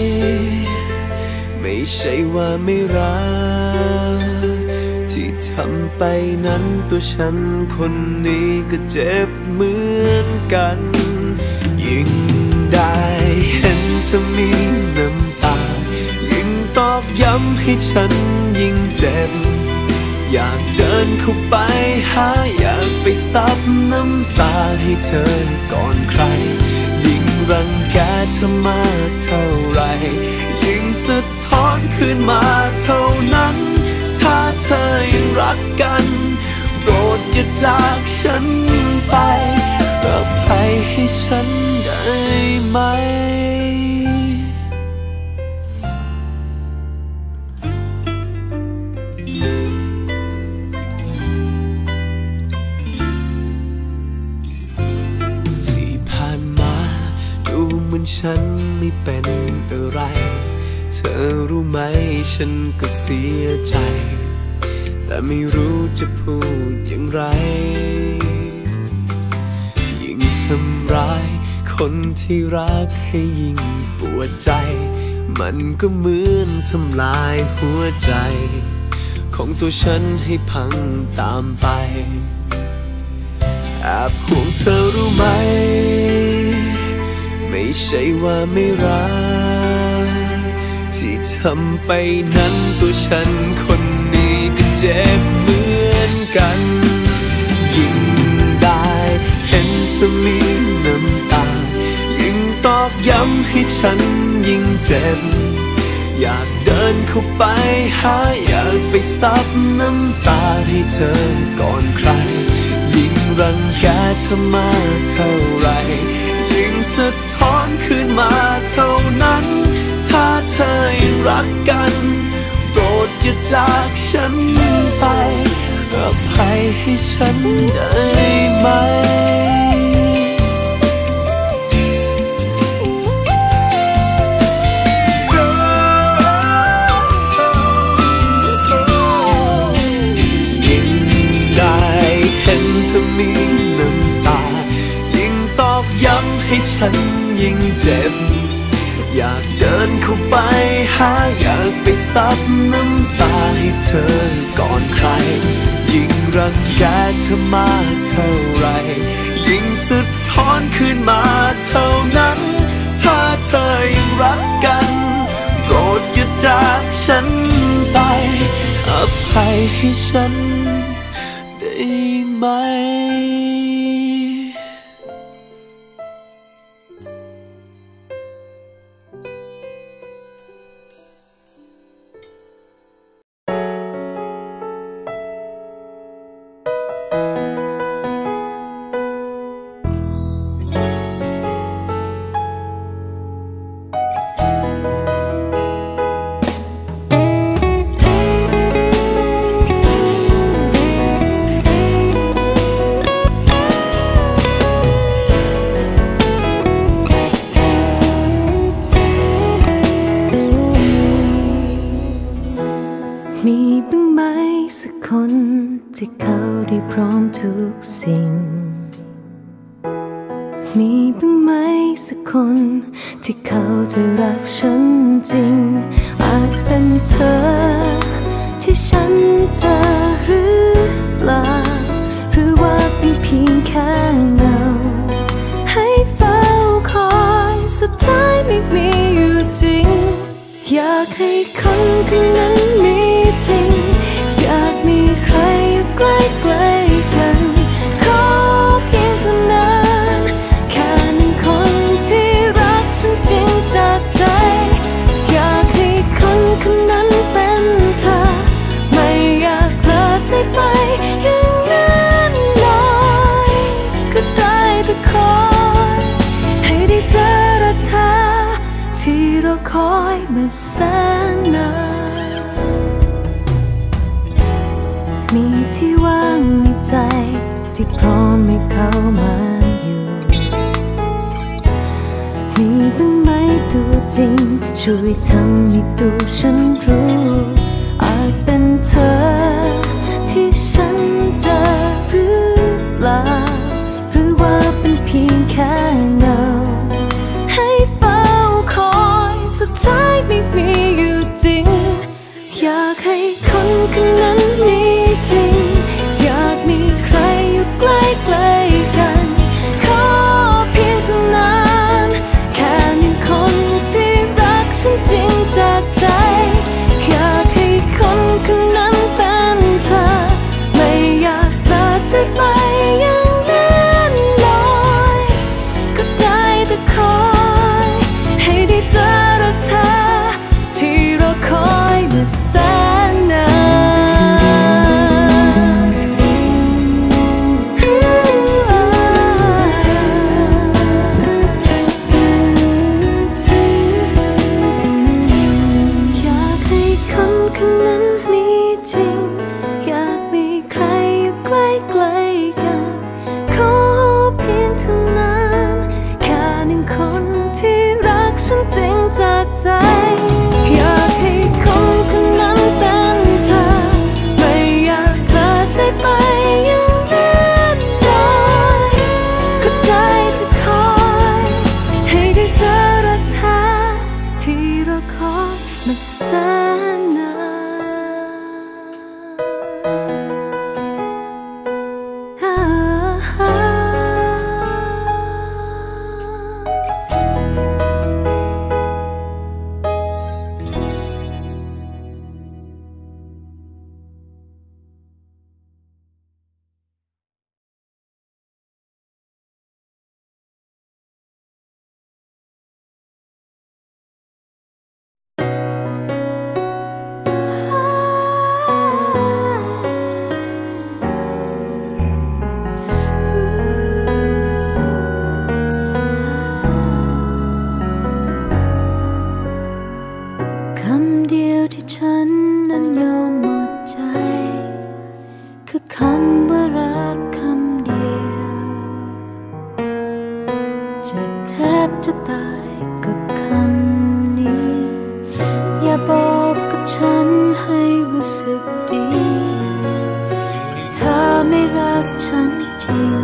ไม่ใช่ว่าไม่รักที่ทำไปนั้นตัวฉันคนนี้ก็เจ็บเหมือนกันยิ่งได้เห็นเธอมีน้ำตายิ่งตอกย้ำให้ฉันยิ่งเจ็บอยากเดินเข้าไปหาอยากไปซับน้ำตาให้เธอก่อนใครยิ่งรังแกเธอมากเท่าไรยิ่งสะท้อนขึ้นมาเท่านั้นถ้าเธอยังรักกันโปรดอย่าจากฉันไปอภัยให้ฉันได้ไหมฉันไม่เป็นอะไรเธอรู้ไหมฉันก็เสียใจแต่ไม่รู้จะพูดอย่างไรำร้ายคนที่รักให้ยิ่งปวดใจมันก็เหมือนทำลายหัวใจของตัวฉันให้พังตามไปแอบห่วงเธอรู้ไหมไม่ใช่ว่าไม่รักที่ทำไปนั้นตัวฉันคนนี้ก็เจ็บเหมือนกันยิ่งได้เห็นเธอมีน้ำตายิ่งตอกย้ำให้ฉันยิ่งเจ็บอยากเดินเข้าไปหาอยากไปซับน้ำตาให้เธอก่อนใครยิ่งรังแกเธอมากเท่าไรยิ่งสะท้อนขึ้นมาเท่านั้นถ้าเธอยังรักกันโปรดอย่าจากฉันไปอภัยให้ฉันได้ไหมมีน้ำตายิ่งตอกย้ำให้ฉันยิ่งเจ็บอยากเดินเข้าไปหาอยากไปซับน้ำตาให้เธอก่อนใครยิ่งรังแกเธอมากเท่าไรยิ่งสะท้อนขึ้นมาเท่านั้นถ้าเธอยังรักกันโปรดอย่าจากฉันไปอภัยให้ฉันได้ไหมที่เขาได้พร้อมทุกสิ่งมีบ้างไหมสักคนที่เขาจะรักฉันจริงอาจเป็นเธอที่ฉันเจอหรือเปล่าหรือว่าเป็นเพียงแค่เงาให้เฝ้าคอยสุดท้ายไม่มีอยู่จริงอยากให้คนคนนั้นมีจริงอยากมีใครอยู่ใกล้ๆกันขอเพียงเท่านั้นแค่หนึ่งคนที่รักฉันจริงจากใจอยากให้คนคนนั้นเป็นเธอไม่อยากเพลิดใจไปอย่างนั้นเลยก็ได้แต่คอยให้ได้เจอรักเธอที่เราคอยมาแสนนานมีที่ว่างในใจที่พร้อมให้เขามาอยู่มีบ้างไหมตัวจริงช่วยทำให้ตัวฉันรู้อาจเป็นเธอที่ฉันเจอหรือเปล่าหรือว่าเป็นเพียงแค่เงาให้เฝ้าคอยสุดท้ายไม่มีอยู่จริงอยากให้คนคนนั้นมีจริงอยากมีใครอยู่ใกล้ๆกันขอเพียงเท่านั้นแค่หนึ่งคนที่รักฉันจริงจากใจอยาเจ็บแทบจะตายกับคำนี้อย่าบอกกับฉันให้รู้สึกดีเธอไม่รักฉันจริง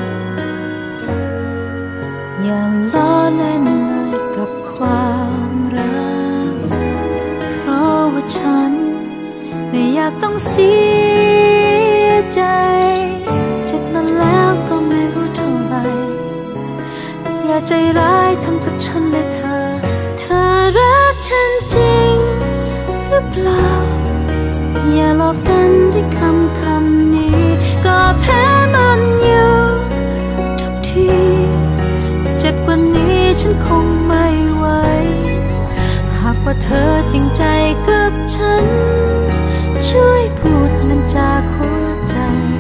อย่าล้อเล่นเลยกับความรักเพราะว่าฉันไม่อยากต้องเสียใจเจ็บมาแล้วก็ไม่รู้เท่าไหร่อย่าใจร้ายทำกับฉันเลยเธอเธอรักฉันจริงหรือเปล่าอย่าหลอกกันด้วยคำคำนี้ก็แพ้มันอยู่ทุกทีเจ็บกว่านี้ฉันคงไม่ไหวหากว่าเธอจริงใจกับฉันช่วยพูดมันจากหัวใจ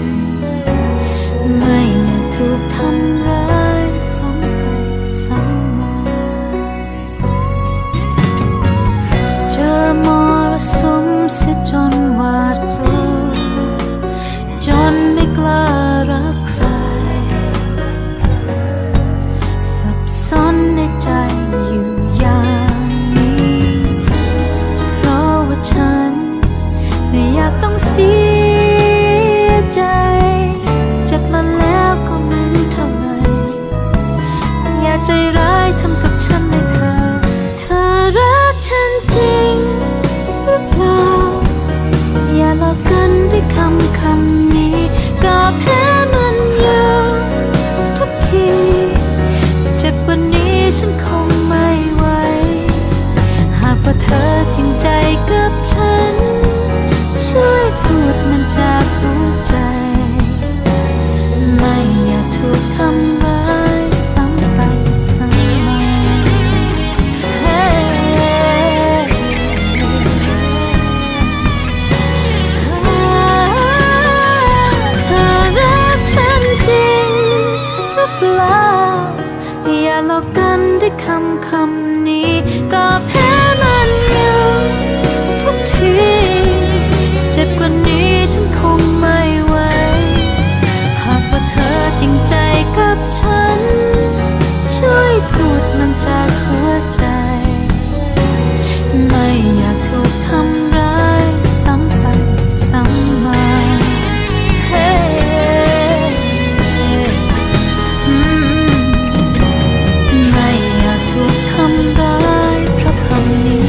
ไม่อยากถูกทำร้ายซ้ำไปซ้ำมาเจอมรสุมเสียจนหวาดกลัวจนไม่กล้ารักใครสับสนในใจอยู่อย่างนี้เพราะว่าฉันไม่อยากต้องเสียใจเจ็บมาแล้วก็ไม่รู้เท่าไหร่อย่าใจร้ายทำกับฉันเลยเธอเธอรักฉันจริงหรือเปล่าอย่าหลอกกันด้วยคำคำนี้ก็แพ้มันอยู่ทุกทีเจ็บกว่านี้ฉันคงไม่ไหวหากว่าเธอจริงใจกับฉันช่วยพูดมันจากหัวใจไม่อยากถูกทำร้ายซ้ำไปซ้ำมาเธอรักฉันจริงหรือเปล่าอย่าหลอกกันด้วยคำคำนี้ก็แพ้มันอยู่ทุกทีเจ็บกว่านี้ฉันคงไม่ไหวหากว่าเธอจริงใจกับฉันช่วยพูดมันจากหัวใจไม่อยากถูกทำร้ายซ้ำไปซ้ำมาไม่อยากถูกทำร้ายเพราะคำนี้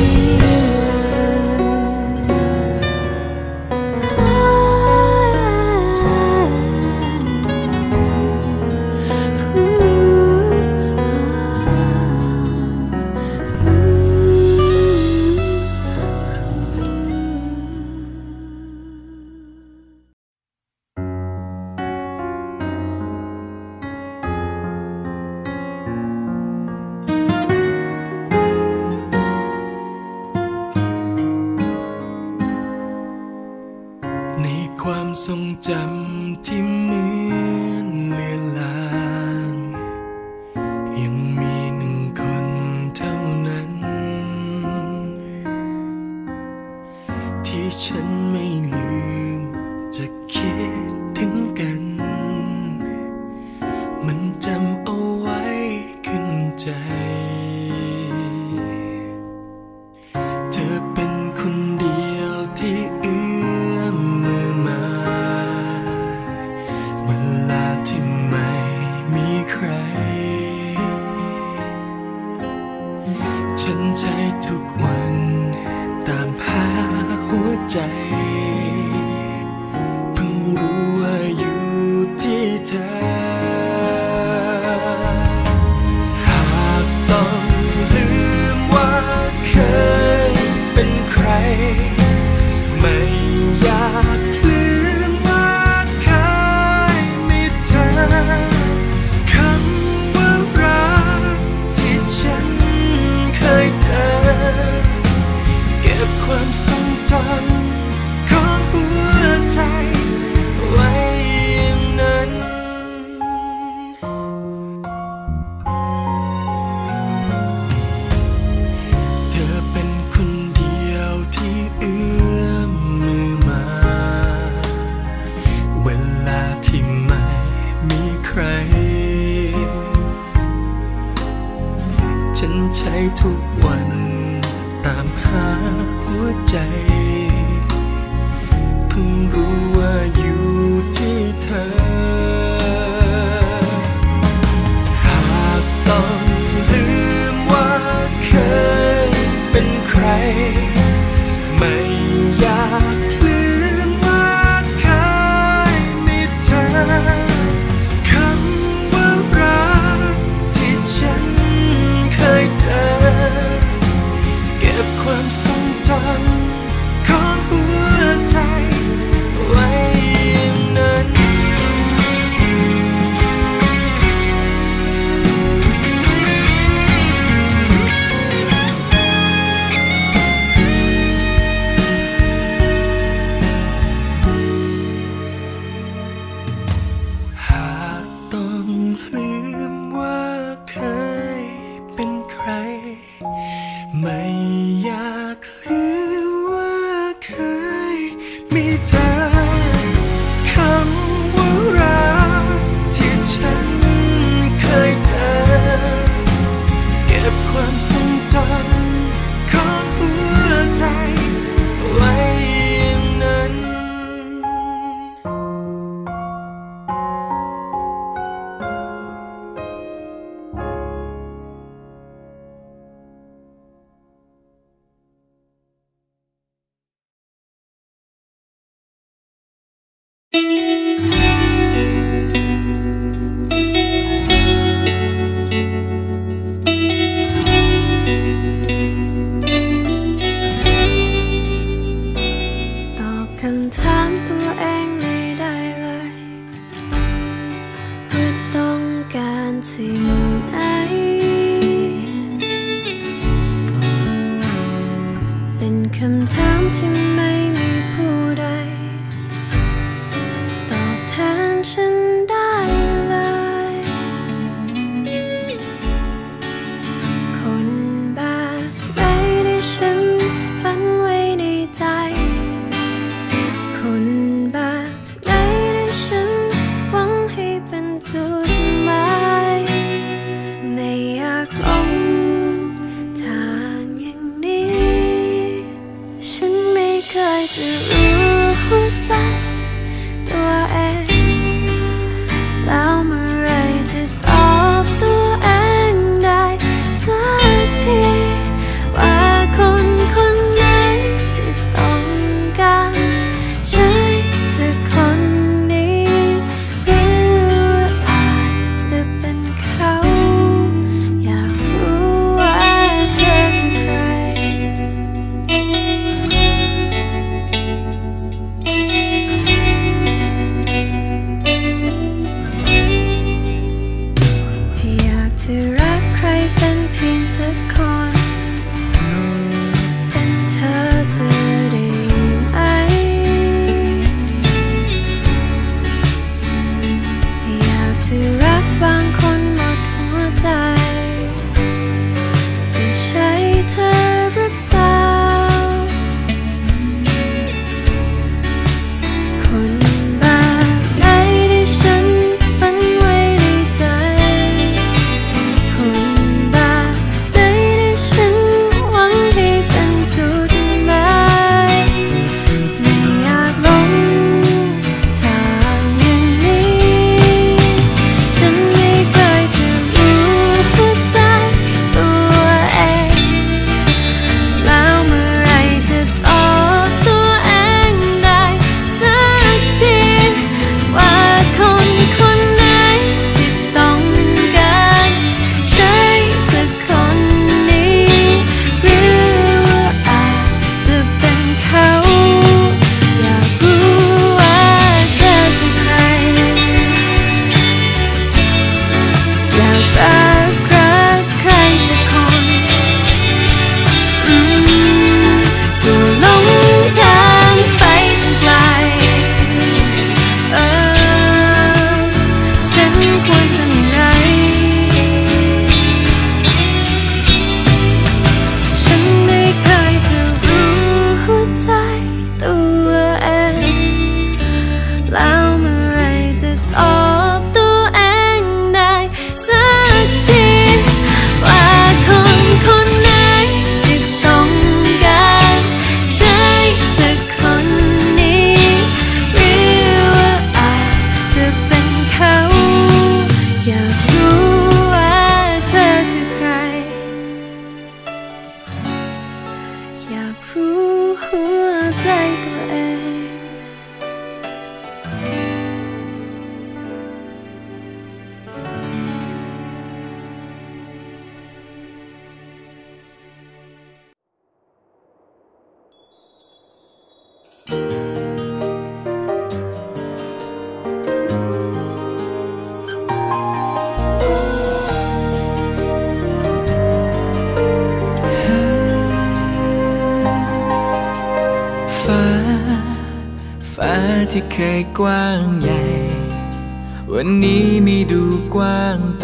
ในความทรงจำที่เหมือนเลือนลางยังมีหนึ่งคนเท่านั้นที่ฉันไม่ลืมจะคิดถึงกันมันจำเอาไว้ขึ้นใจเธอเป็นคนเดียวที่เอื้อมมือมาเวลาที่ไม่มีใครฉันใช้ทุกวันตามหาหัวใจเพิ่งรู้ว่าอยู่ที่เธอหากต้องลืมว่าเคยเป็นใครไม่อยากลืมว่าเคยมีเธอคำว่ารักที่ฉันเคยเจอเก็บความทรงจำของหัวใจไว้อย่างนั้นเธอเป็นคนเดียวที่เอื้อมมือช้ทุกวันตามหาหัวใจเพิ่งรู้ว่าอยู่ที่เธอหากต้องลืมว่าเคยเป็นใครไม่อยากลืมว่าเคยมีเธอคำว่ารักที่ฉันเคยเจอเก็บความทรงจำของหัวใจไว้อย่างนั้นหากต้องลืมว่าเคยเป็นใครไม่อยากลืมว่าเคยมีเธอคำว่ารักที่ฉันเคยเจอเก็บความทรงจำของหัวใจไว้อย่างนั้นตอบคำถามตัวเองไม่ได้เลยว่าต้องการสิ่งไหนเป็นคำถามที่ไม่มีผู้ใดตอบแทนฉันได้เลยคนแบบไหนที่ฉันฝันไว้ในใจคนแบบไหนที่ฉันหวังให้เป็นจุดหมายไม่อยากลงทางอย่างนี้ฉันไม่เคยจะรู้หัวใจตัวเองแล้วเมื่อไรจะตอบตัวเองได้สักทีว่าคนคนไหนที่ต้องการใช่เธอคนนี้หรืออาจจะเป็นเขาอยากรู้ว่าเธอคือใครอยากจะรักใครเป็นเพียงสักคนเป็นเธอจะได้ไหมอยากจะรักบางคนหมดหัอยากรู้ว่าเธอคือใครอยากรู้หัวใจตัวเองฟ้าที่เคยกว้างใหญ่วันนี้มีดูกว้างไป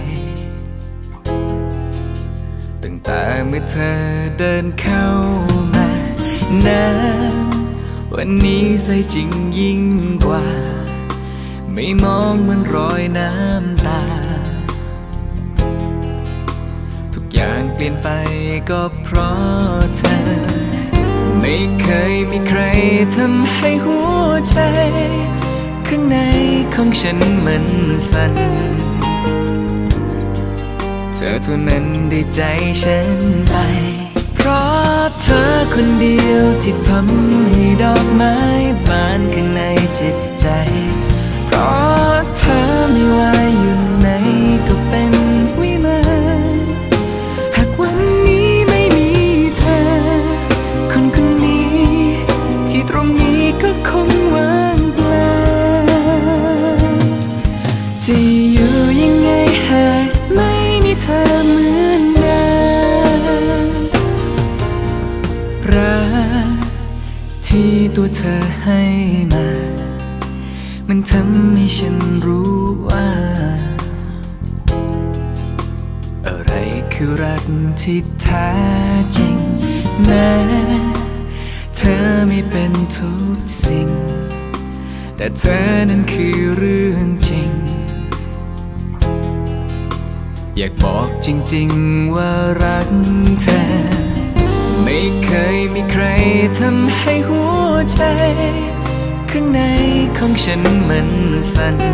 ตั้งแต่เมื่อเธอเดินเข้ามาน้ำวันนี้ใสจริงยิ่งกว่าไม่มองเหมือนรอยน้ำตาทุกอย่างเปลี่ยนไปก็เพราะเธอไม่เคยมีใครทำให้หัวใจข้างในของฉันมันสั่นเธอเท่านั้นได้ใจฉันไปเพราะเธอคนเดียวที่ทำให้ดอกไม้บานข้างในจิตใจเพราะเธอไม่ว่าอยู่ไหนก็เป็นวิมานหากวันนี้ไม่มีเธอคนคนนี้ที่ตรงนี้ก็คงว่างเปล่าจะอยู่ยังไงหากไม่มีเธอเหมือนเดิมรักที่ตัวเธอให้มามันทำให้ฉันรู้ว่าอะไรคือรักที่แท้จริงแม้เธอไม่เป็นทุกสิ่งแต่เธอนั้นคือเรื่องจริงอยากบอกจริงๆว่ารักเธอไม่เคยมีใครทำให้หัวใจข้างในของฉันมันสั่น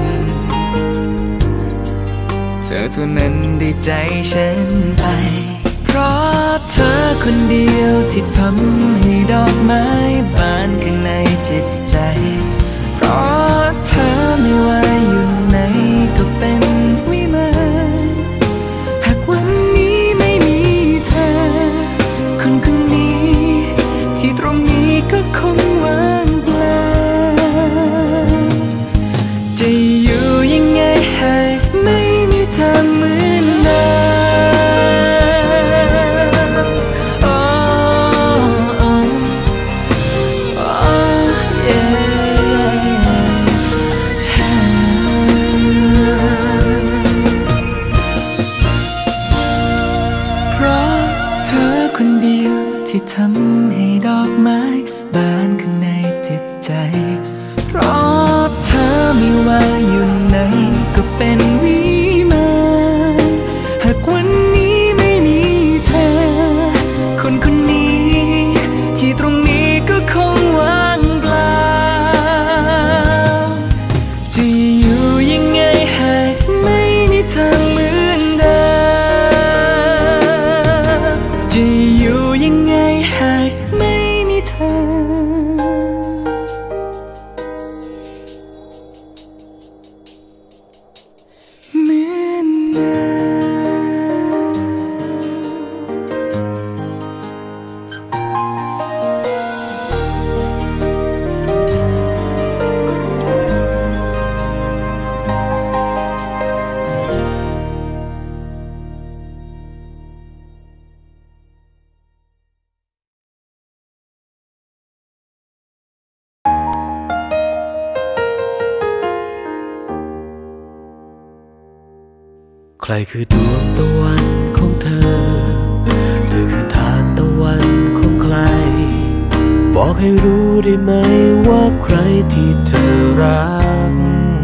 เธอเท่านั้นได้ใจฉันไปเพราะเธอคนเดียวที่ทำให้ดอกไม้บานข้างในจิตใจเพราะเธอไม่ว่าอยู่ไหนก็เป็นวิมานหากวันนี้ไม่มีเธอคนคนนี้ที่ตรงนี้ก็คงว่างเปล่าจะอยู่ยังไงหากไม่มีเธอเหมือนเดิมโอ้โอ้โอ้เย่เพราะเธอคนเดียวที่ทำให้ดอกไม้บานข้างในจิตใจเพราะเธอไม่ว่าอยู่ไหนก็เป็นวิมานหากวันนี้ไม่มีเธอคนคนนี้ที่ตรงนี้ก็คงว่างเปล่าจะอยู่ยังไงหากไม่มีเธอเหมือนเดิมจะอยู่ยังไงหากไม่มีเธอเหมือนเดิมใครคือดวงตะวันของเธอเธอคือทานตะวันของใครบอกให้รู้ได้ไหมว่าใครที่เธอรัก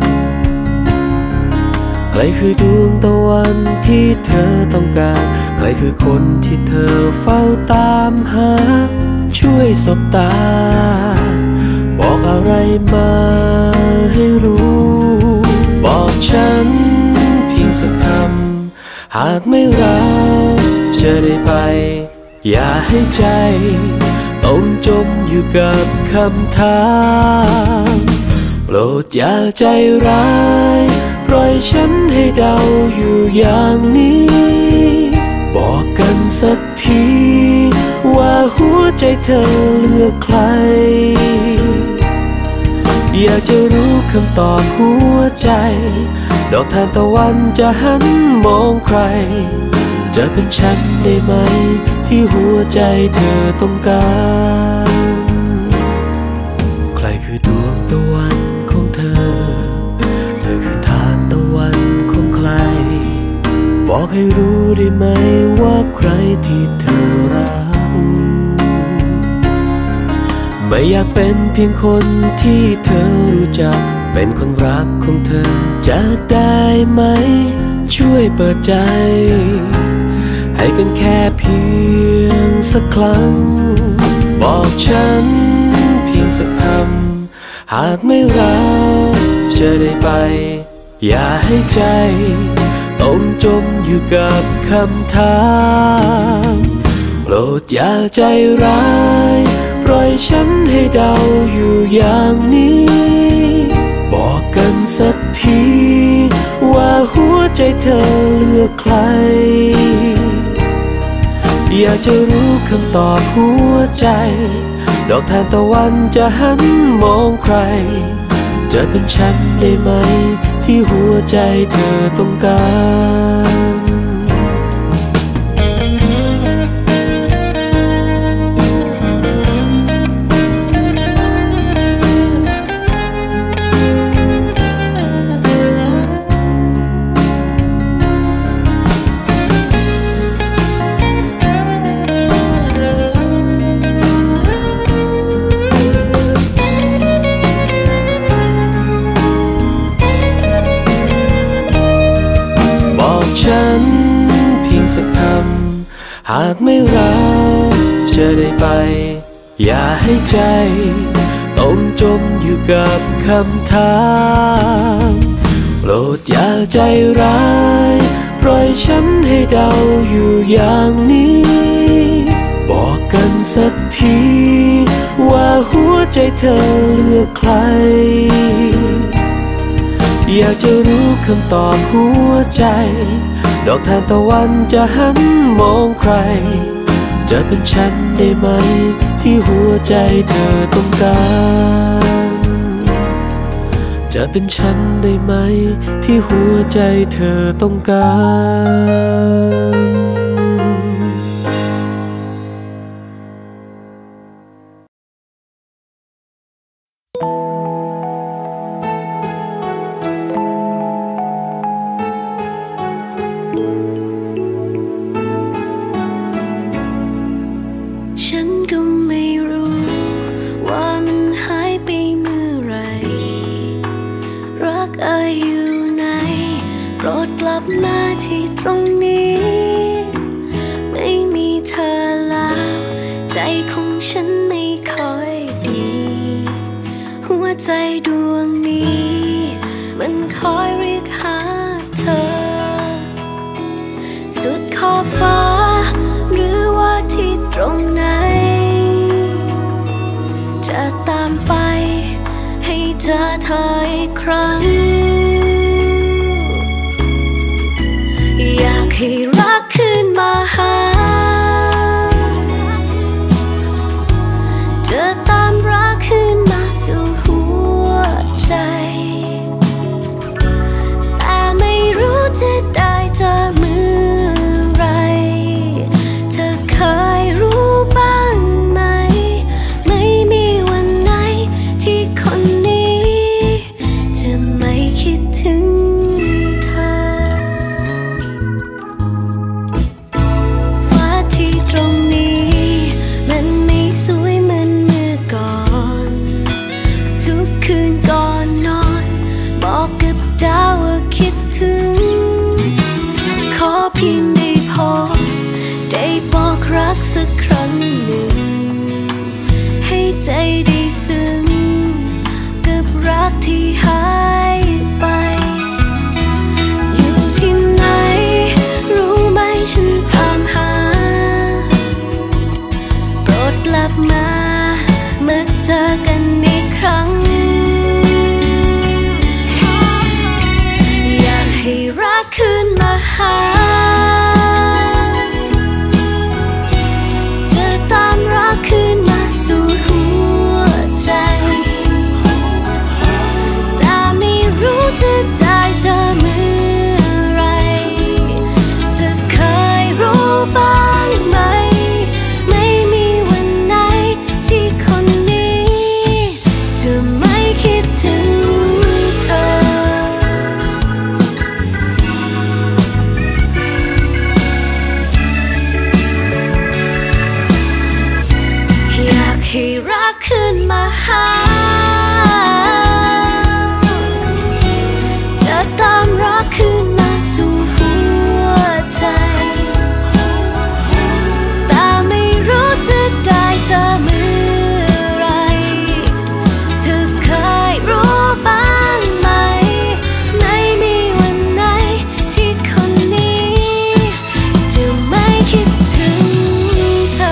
ใครคือดวงตะวันที่เธอต้องการใครคือคนที่เธอเฝ้าตามหาช่วยสบตาบอกอะไรมาให้รู้บอกฉันเพีสักคำหากไม่รักจะได้ไปอย่าให้ใจต้องจมอยู่กับคำถามโปรดอย่าใจร้ายปล่อยฉันให้เดาอยู่อย่างนี้บอกกันสักทีว่าหัวใจเธอเลือกใครอยากจะรู้คำตอบหัวใจดอกทานตะวันจะหันมองใครจะเป็นฉันได้ไหมที่หัวใจเธอต้องการใครคือดวงตะวันของเธอเธอคือทานตะวันของใครบอกให้รู้ได้ไหมว่าใครที่เธอรักไม่อยากเป็นเพียงคนที่เธอรู้จักเป็นคนรักของเธอจะได้ไหมช่วยเปิดใจให้กันแค่เพียงสักครั้งบอกฉันเพียงสักคำหากไม่รักจะได้ไปอย่าให้ใจต้องจมอยู่กับคำถามโปรดอย่าใจร้ายปล่อยฉันให้เดาอยู่อย่างนี้บอกกันสักทีว่าหัวใจเธอเลือกใครอยากจะรู้คำตอบหัวใจดอกทานตะวันจะหันมองใครจะเป็นฉันได้ไหมที่หัวใจเธอต้องการฉันเพียงสักคำหากไม่รักจะได้ไปอย่าให้ใจต้องจมอยู่กับคำถามโปรดอย่าใจร้ายปล่อยฉันให้เดาอยู่อย่างนี้บอกกันสักทีว่าหัวใจเธอเลือกใครอยากจะรู้คำตอบหัวใจดอกทานตะวันจะหันมองใครจะเป็นฉันได้ไหมที่หัวใจเธอต้องการจะเป็นฉันได้ไหมที่หัวใจเธอต้องการมาที่ตรงนี้ไม่มีเธอแล้วใจของฉันไม่ค่อยดีหัวใจดวงนี้มันคอยเรียกหาเธอสุดขอบฟ้าหรือว่าที่ตรงไหนจะตามไปให้เจอเธออีกครั้งอยากให้รักขึ้นมาหาจะตามรักขึ้นมาสู่หัวใจแต่ไม่รู้จะได้เจอเมื่อไรเธอเคยรู้บ้างไหมไม่มีวันไหนที่คนนี้จะไม่คิดถึงเพียงได้พอได้บอกรักสักครั้งหนึ่งให้ใจได้ซึ้งกับรักที่หายไปอยู่ที่ไหนมาหาจะตามรักคืนมาสู่หัวใจแต่ไม่รู้จะได้เจอเมื่อไรจะเคยรู้บ้างไหมไม่มีวันไหนที่คนนี้จะไม่คิดถึงเธออยากให้รักขึ้นมาหาจะตามรักขึ้นมาสู่หัวใจแต่ไม่รู้จะได้เจอเมื่อไรเธอเคยรู้บ้างไหมไม่มีวันไหนที่คนนี้จะไม่คิดถึงเธอ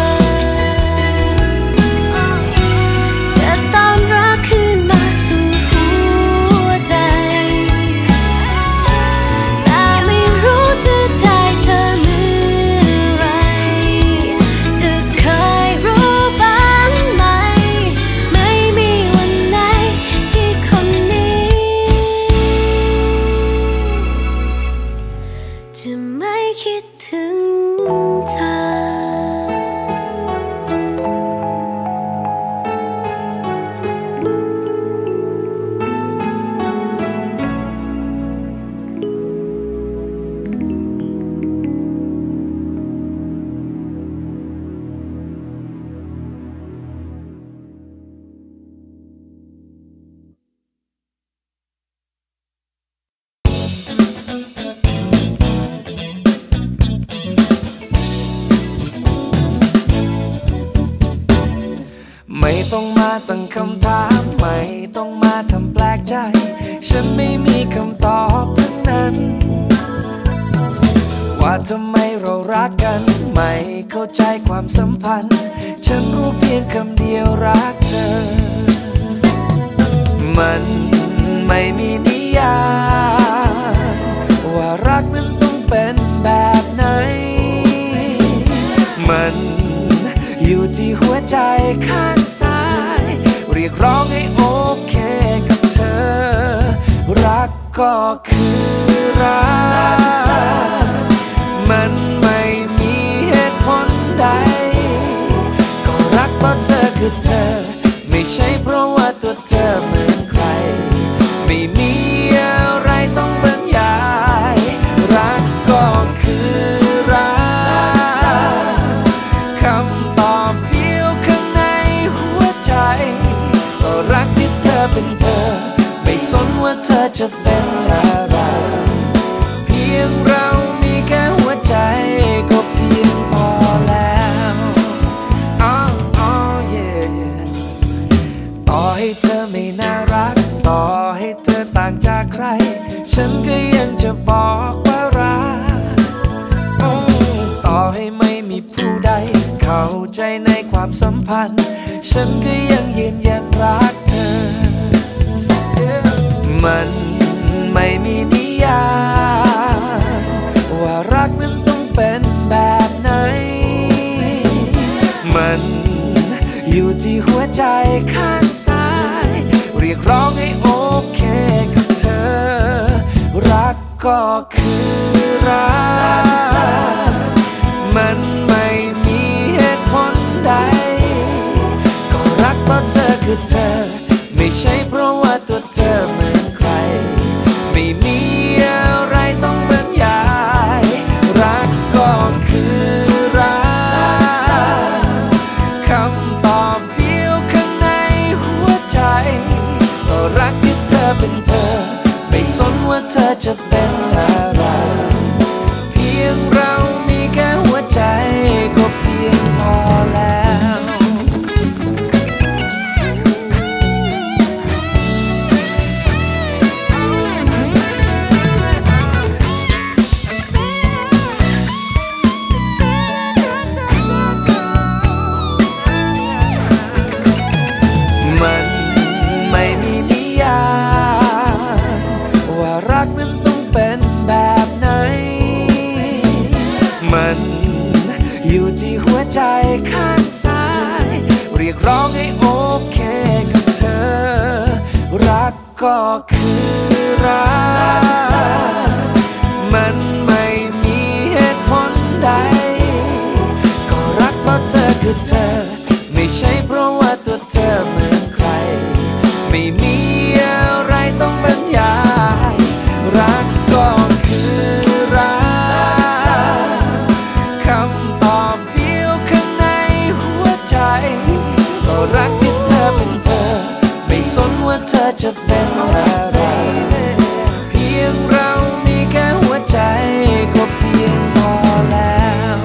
จะตามรักขึ้นมาสู่หัวใจแต่ไม่รู้จะได้เจอเมื่อไรเธอเคยรู้บ้างไหมไม่มีวันไหนที่คนนี้จะไม่คิดถึงเธอไม่ต้องมาตั้งคำถามไม่ต้องมาทำแปลกใจฉันไม่มีคำตอบทั้งนั้นว่าทำไมเรารักกันไม่เข้าใจความสัมพันธ์ฉันรู้เพียงคำเดียวรักเธอมันไม่มีนิยามว่ารักนั้นต้องเป็นแบบไหนมันอยู่ที่หัวใจข้างซ้ายเรียกร้องให้โอเคกับเธอรักก็คือรักมันไม่มีเหตุผลใดก็รักเพราะเธอคือเธอไม่ใช่เพราะว่าตัวเธอเหมือนใครไม่มีอะไรต้องบรรยายรักก็คือรักคำตอบเดียวข้างในหัวใจก็รักที่เธอเป็นเธอไม่สนว่าเธอจะเป็นอะไรเพียงเรามีแค่หัวใจก็เพียงพอแล้วอ๋ออ๋อ yeah ต่อให้เธอไม่น่ารักต่อให้เธอต่างจากใครฉันก็ยังจะบอกว่ารักต่อให้ไม่มีผู้ใดเข้าใจในความสัมพันธ์ฉันก็ยังยืนยันรักเธอมันไม่มีนิยามว่ารักนั้นต้องเป็นแบบไหนมันอยู่ที่หัวใจข้างซ้ายเรียกร้องให้โอเคกับเธอรักก็คือรักมันไม่มีเหตุผลใดก็รักเพราะเธอคือเธอไม่ใช่เพราะว่าตัวเธอเหมือนใครไม่มีอะไรต้องบรรยายรักก็คือรักคำตอบเดียวข้างในหัวใจก็รักที่เธอเป็นเธอไม่สนว่าเธอจะเป็นอะไรเพียงเรามีแค่หัวใจก็เพียงพอแล้วอยู่ที่หัวใจข้างซ้ายเรียกร้องให้โอเคกับเธอรักก็คือรักมันไม่มีเหตุผลใดก็รักเพราะเธอคือเธอไม่ใช่เพราะว่าตัวเธอเหมือนใครไม่มีอะไรต้องบรรยายรักก็คือรักคำตอบเดียวข้างในหัวใจก็รักที่เธอเป็นเธอไม่สนว่าเธอจะเป็นอะไรเพียงเรามีแค่หัวใจก็เพียงพอแล้ว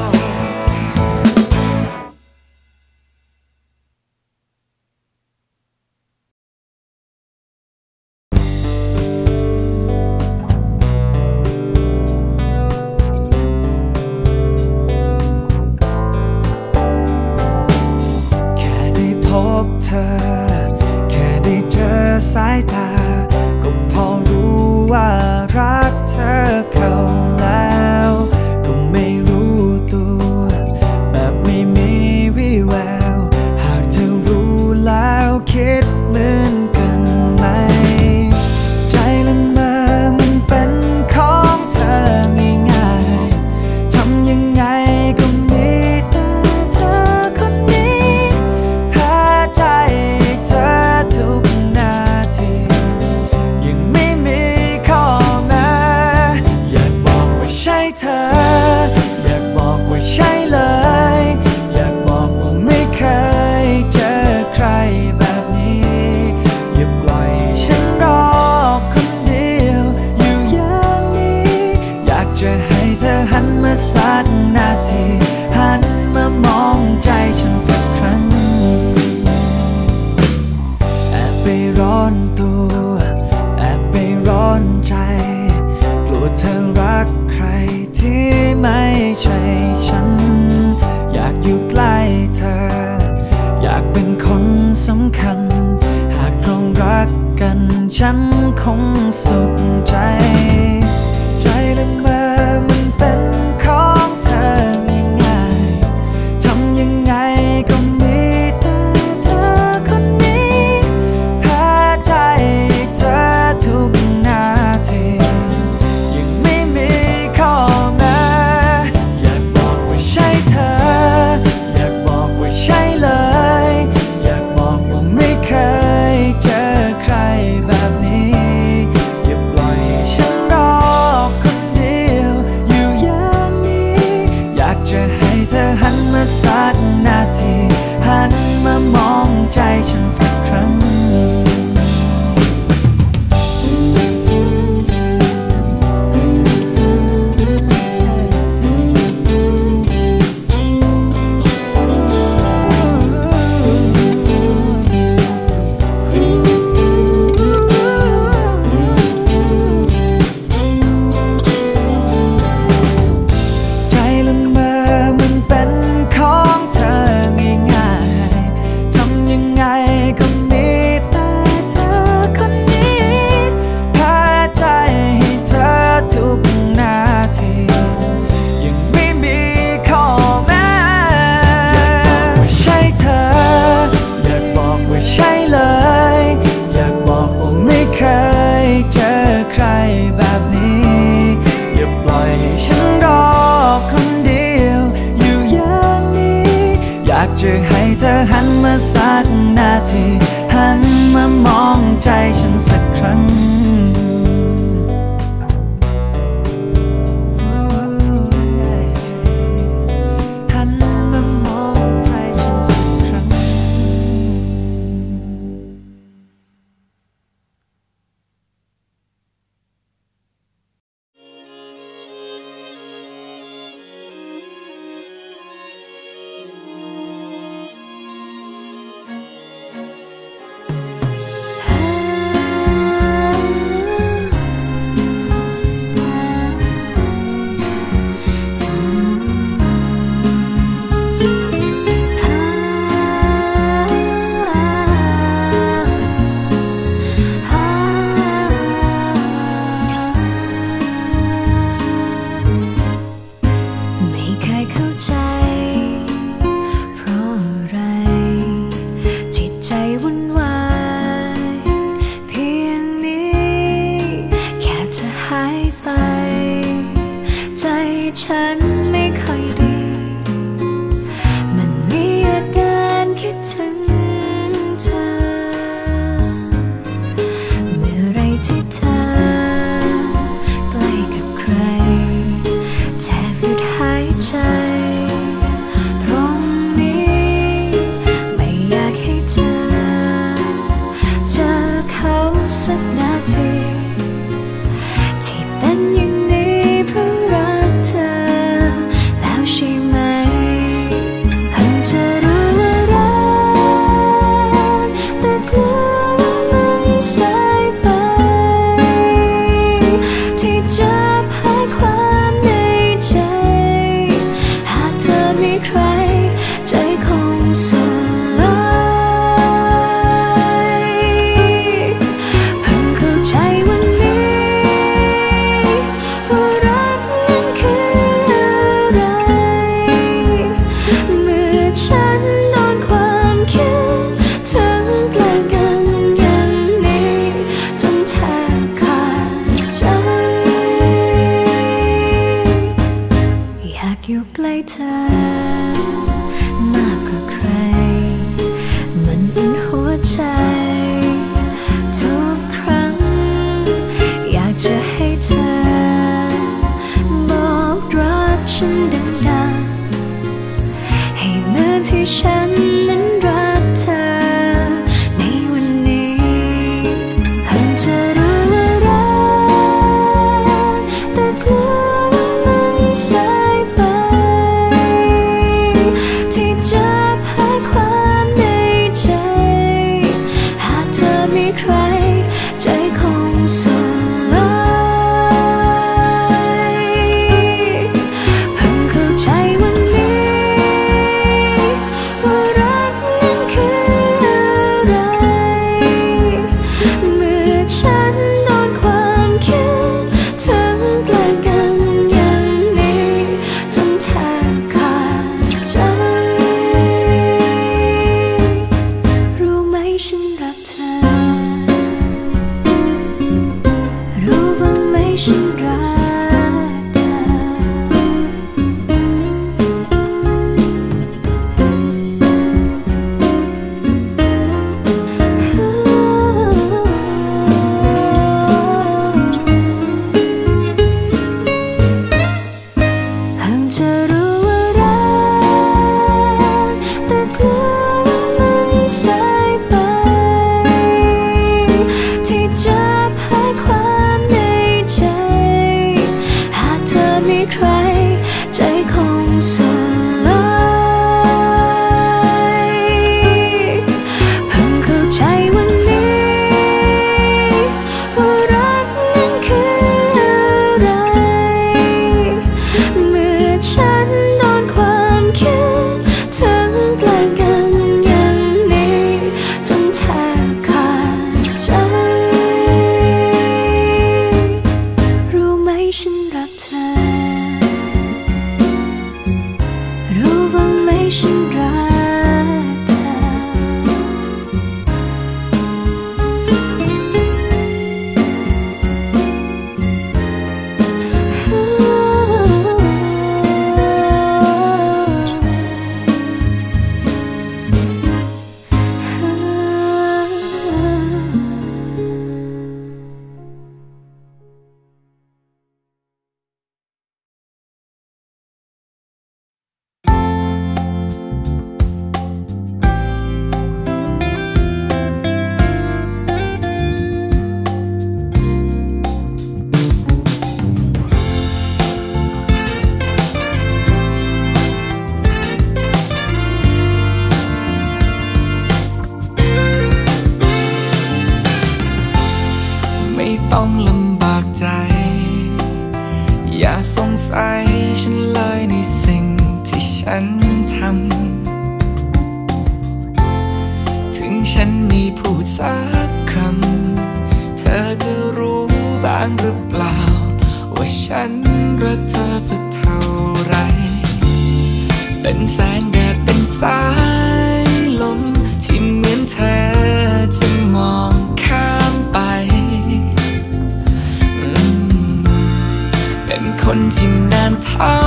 สายตาก็พอรู้ว่ารักเธอเข้าแล้วก็ไม่รู้ตัวแบบไม่มีวี่แววหากเธอรู้แล้วคิดเหมือนกันไหมใจละเมอมันเป็นของเธอง่ายๆทำยังไงก็มีแต่เธอคนนี้แพ้ใจเธอทุกเธออยากบอกว่าใช่เลยอยากบอกว่าไม่เคยเจอใครแบบนี้อย่าปล่อยฉันรอคนเดียวอยู่อย่างนี้อยากจะให้เธอหันมาสักนาทีหันมามองใจฉันสักครั้งแอบไปร้อนตัวแอบไปร้อนใจกลัวเธอรักใครที่ไม่ใช่ฉันอยากอยู่ใกล้เธออยากเป็นคนสำคัญหากเรารักกันฉันคงสุขใจใจละเมอมันเป็นของเธอง่ายๆทำยังไงก็มีแต่เธอคนนี้แพ้ใจเธอทุกนาทีใช่เลยอยากบอกว่าไม่เคยเจอใครแบบนี้อย่าปล่อยฉันรอคนเดียวอยู่อย่างนี้อยากจะให้เธอหันมาสักนาทีหันมามองใจฉันสักครั้งใช่เลยอยากบอกว่าไม่เคยเจอใครแบบนี้อย่าปล่อยให้ฉันรอคนเดียวอยู่อย่างนี้อยากจะให้เธอหันมาสักนาทีหันมามองใจฉันสักครั้งที่ฉันไม่ค่อยดีมันมีอาการคิดถึงเธอเมื่อไรที่เธอใกล้กับใครแทบหยุดหายใจตรงนี้ไม่อยากให้เธอเจอเขาสักนาทีที่เป็นอย่างนี้เพราะรักเธอแล้วใช่ไหมเพิ่งจะรู้ว่ารักแต่กลัวว่ามันสายไปที่จะพายความในใจหากเธอมีใครใจคงสลายเพิ่งเข้าใจวันนี้ว่ารักนั้นคืออะไรเมื่อฉันโดนความคิดถึงแกล้งกันอย่างนี้จนแทบขาดใจอยากอยู่ใกล้เธอมากกว่าใครมันเป็นหัวใจทุกครั้งอยากจะให้เธอบอกรักฉันดังๆให้เหมือนที่ฉันนั้นรักเธอในวันนี้เพิ่งจะรู้ว่ารักแต่กลัวว่ามันสายไปที่จะพายความในใจหากเธอมีใครใจคงสลายเพิ่งเข้าใจวันนี้ว่ารักนั้นคืออะไรเมื่อฉันโดนความคิดถึงแกล้งกันอย่างนี้จนแทบขาดใจรู้ไหมฉันรักเธอรู้บ้างไหมฉันรักเธอเพิ่งจะรู้ว่ารักแต่กลัวว่ามันสายไปที่จะพายความในใจหากเธอมีใครใจคงสลายเพิ่งเข้าใจวันนี้ว่ารักนั้นคืออะไรเมื่อฉันโดนความคิดถึงแกล้งกันอย่างนี้จนแทบขาดใจรู้ไหมฉันรักเธอรู้บ้างไหมฉันรักเธอไม่ต้องลำบากใจอย่าสงสัยฉันเลยในสิ่งที่ฉันทำถึงฉันไม่พูดสักคำเธอจะรู้บ้างหรือเปล่าว่าฉันรักเธอสักเท่าไรเป็นแสงแดดเป็นสายลมที่เหมือนเธอจะมองข้ามไปเป็นคนที่นานเท่า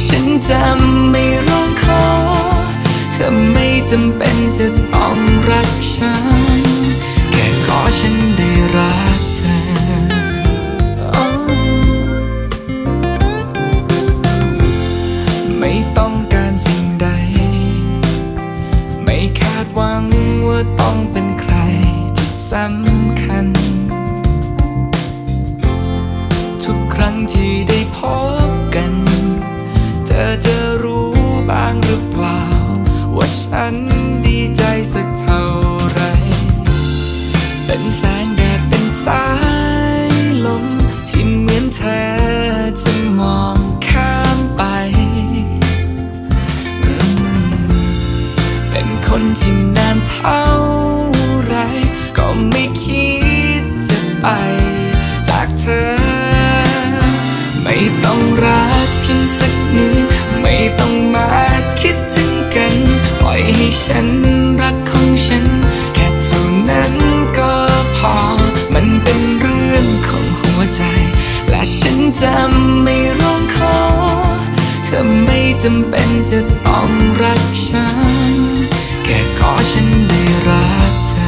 ฉันจะไม่ร้องขอเธอไม่จำเป็นจะต้องรักฉันแค่ขอฉันได้รักเธอไม่ต้องการสิ่งใดไม่คาดหวังว่าต้องเป็นใครที่สำคัญทุกครั้งที่ได้พบกันเธอจะรู้บ้างหรือเปล่าว่าฉันดีใจสักเท่าไรเป็นแสงแดดเป็นสายลมที่เหมือนเธอจะมองข้ามไปเป็นคนที่นานเท่าไรก็ไม่คิดจะไปจากเธอไม่ต้องรักฉันสักนิดไม่ต้องมาคิดถึงกันปล่อยให้ฉันรักของฉันแค่เท่านั้นก็พอมันเป็นเรื่องของหัวใจและฉันจะไม่ร้องขอเธอไม่จำเป็นจะต้องรักฉันแค่ขอฉันได้รักเธอ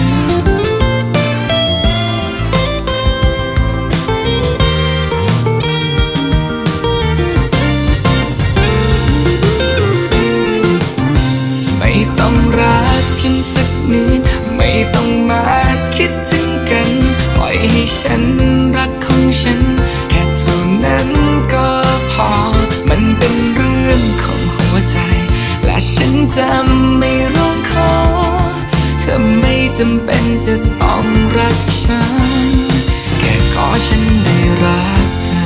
ไม่ต้องรักฉันสักนิดไม่ต้องมาคิดถึงกันปล่อยให้ฉันรักของฉันแค่เท่านั้นก็พอมันเป็นเรื่องของหัวใจและฉันจะไม่ร้องขอเธอไม่จำเป็นจะต้องรักฉันแค่ขอฉันได้รักเธอ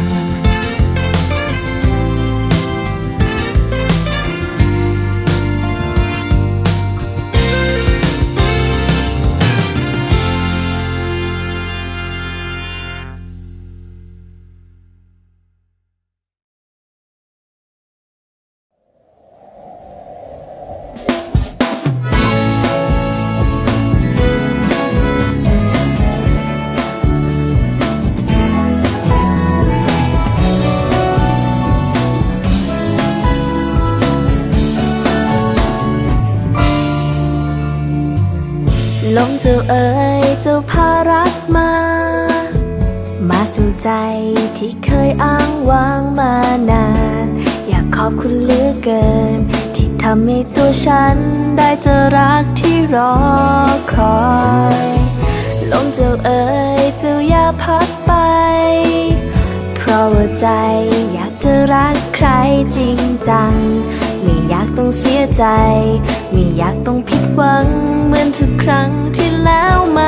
ลมเจ้าเอ๋ยเจ้าพารักมามาสู่ใจที่เคยอ้างว้างมานานอยากขอบคุณเหลือเกินที่ทำให้ตัวฉันได้เจอรักที่รอคอยลมเจ้าเอ๋ยเจ้าอย่าพัดไปเพราะว่าใจอยากจะรักใครจริงจังไม่อยากต้องเสียใจไม่อยากต้องผิดหวังเหมือนทุกครั้งที่แล้วมา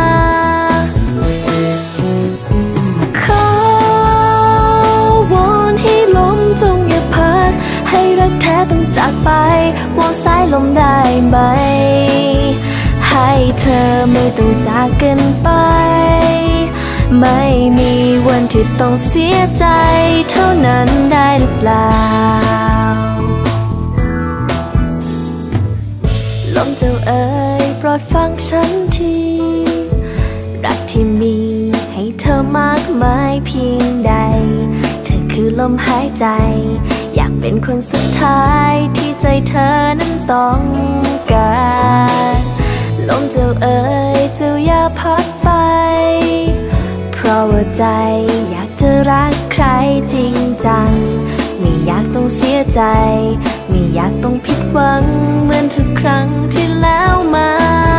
ขอวอนให้ลมจงอย่าพัดให้รักแท้ต้องจากไปวอนสายลมได้ไหมให้เธอไม่ต้องจากกันไปไม่มีวันที่ต้องเสียใจเท่านั้นได้หรือเปล่าลมเจ้าเอ๋ยโปรดฟังฉันทีรักที่มีให้เธอมากมายเพียงใดเธอคือลมหายใจอยากเป็นคนสุดท้ายที่ใจเธอนั้นต้องการลมเจ้าเอ๋ยเจ้าอย่าพัดไปเพราะว่าใจอยากจะรักใครจริงจังไม่อยากต้องเสียใจไม่อยากต้องผิดหวังเหมือนทุกครั้งที่แล้วมา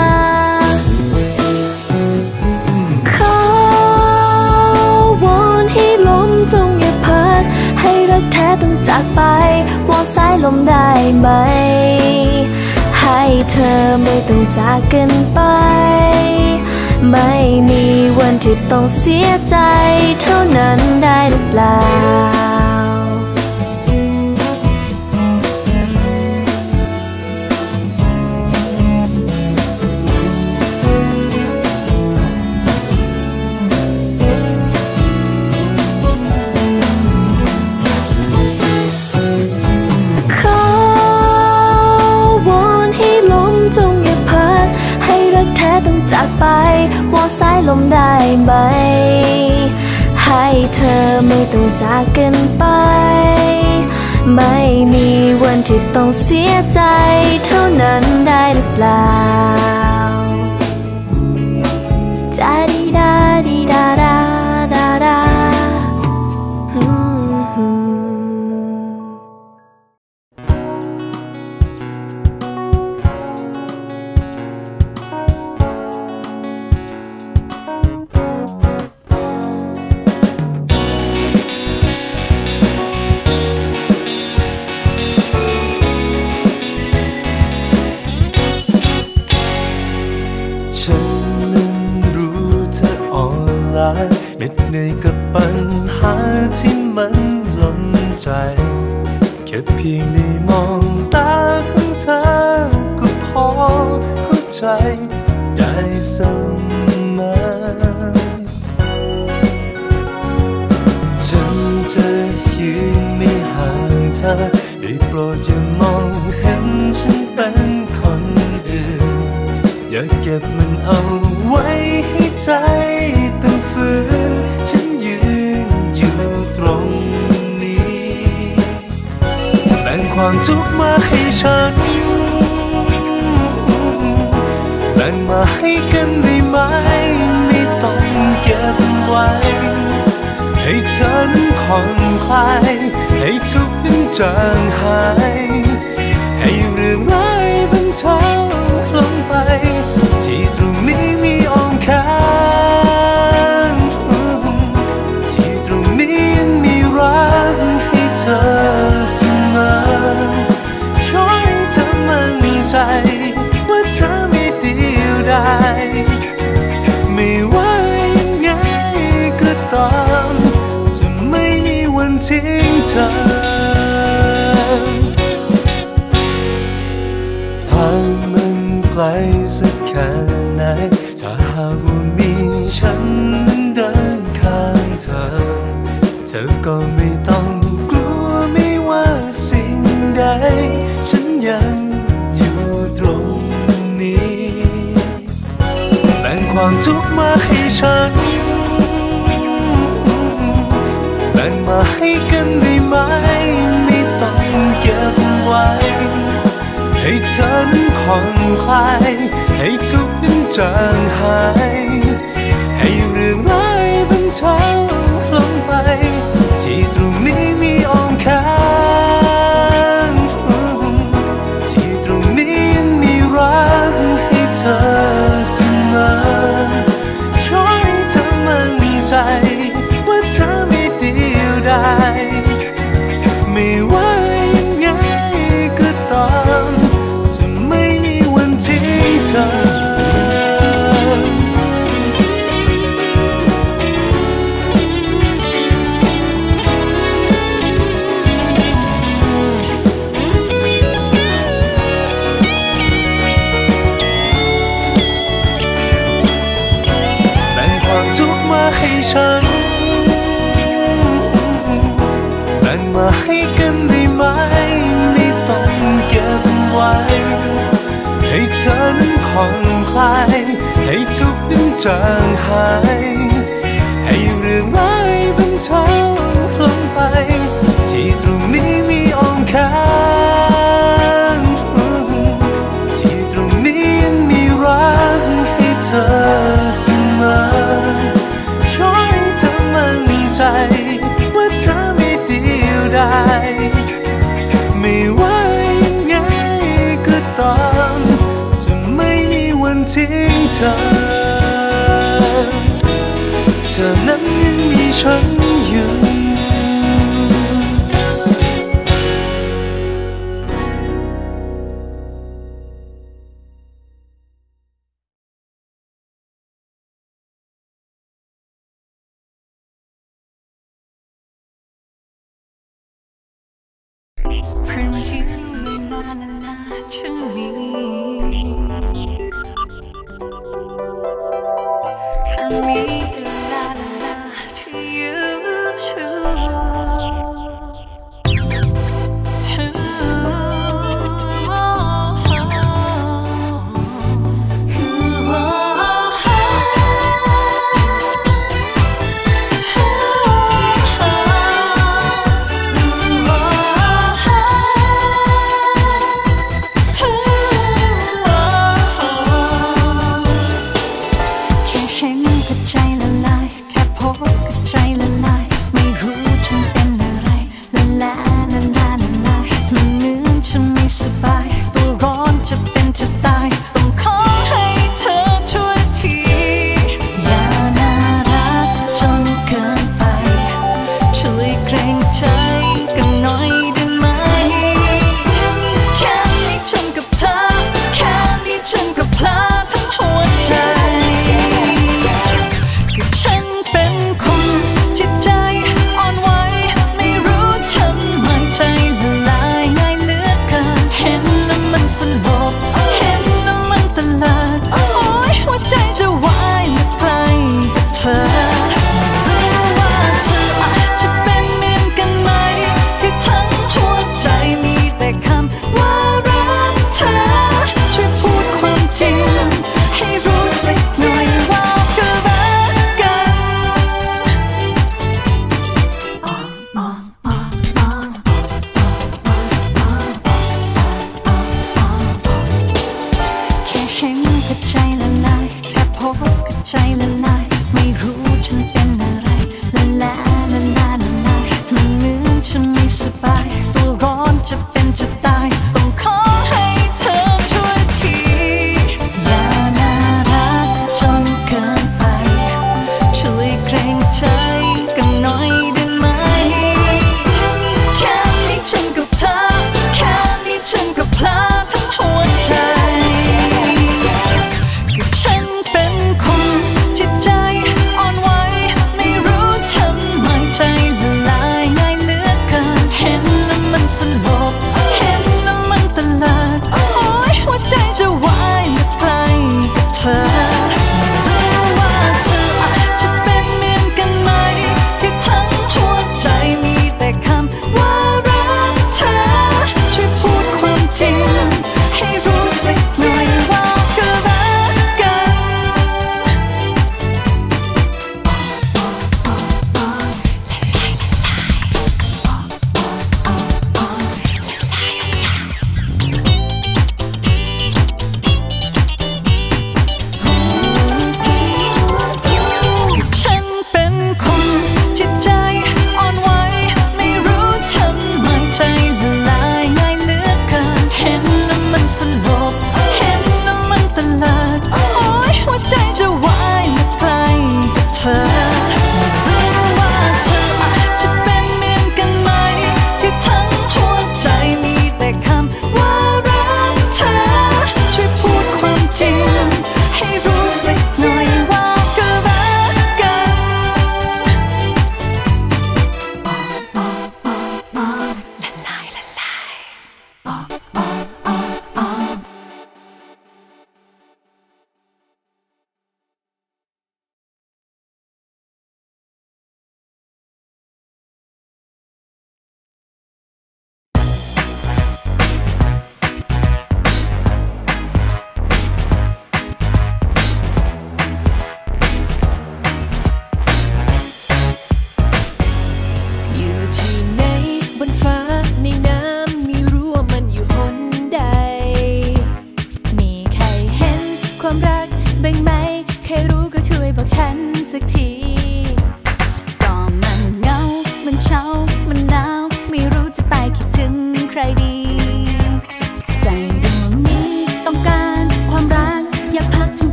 ขอวอนให้ลมจงอย่าพัดให้รักแท้ต้องจากไปวอนสายลมได้ไหมให้เธอไม่ต้องจากกันไปไม่มีวันที่ต้องเสียใจเท่านั้นได้หรือเปล่าต้องจากไปวอนสายลมได้ไหมให้เธอไม่ต้องจากกันไปไม่มีวันที่ต้องเสียใจเท่านั้นได้หรือเปล่าจาดีดาดีดาดาดาดาเหน็ดเหนื่อยกับปัญหาที่มันล้นใจแค่เพียงได้มองตาของเธอก็พอเข้าใจได้เสมอฉันจะยืนไม่ห่างเธอได้โปรดอย่ามองเห็นฉันเป็นคนอื่นอย่าเก็บมันเอาไว้ให้ใจต้องฝืนฉันยืนอยู่ตรงนี้แบ่งความทุกข์มาให้ฉันแบ่งมาให้กันได้ไหมไม่ต้องเก็บไว้ให้เธอนั้นผ่อนคลายให้ทุกข์นั้นจางหายให้เรื่องร้ายบรรเทาลงไปที่ตรงนี้มีอ้อมแขนที่ตรงนี้ยังมีรักให้เธอเสมอขอให้เธอมั่นใจว่าเธอไม่เดียวดายไม่ว่ายังไงก็ตามจะไม่มีวันทิ้งเธอทางมันไกลสักแค่ไหนถ้าหากว่ามีฉันเดินข้างเธอเธอก็ไม่ต้องกลัวไม่ว่าสิ่งใดฉันยังอยู่ตรงนี้แบ่งความทุกข์มาให้ฉันแบ่งมาให้กันได้ไหมไม่ต้องเก็บไว้ให้เธอนั้นผ่อนคลายให้ทุกข์นั้นจางหายให้เรื่องร้ายบรรเทาลงไปที่ตรงนี้มีอ้อมแขนที่ตรงนี้ยังมีรักให้เธอเสมอขอให้เธอมั่นใจว่าเธอไม่เดียวดายไม่ว่ายังไงก็ตามจะไม่มีวันทิ้งเธอให้ฉันแบ่งมาให้กันได้ไหมไม่ต้องเก็บไว้ให้เธอนั้นผ่อนคลายให้ทุกข์นั้นจางหายให้เรื่องร้ายบรรเทาลงไปที่ตรงนี้มีอ้อมแขนที่ตรงนี้ยังมีรักให้เธอเสมอใจว่าเธอไม่เดียวดายไม่ว่ายังไงก็ตามจะไม่มีวันทิ้งเธอเธอนั้นยังมีฉันอยู่ Oh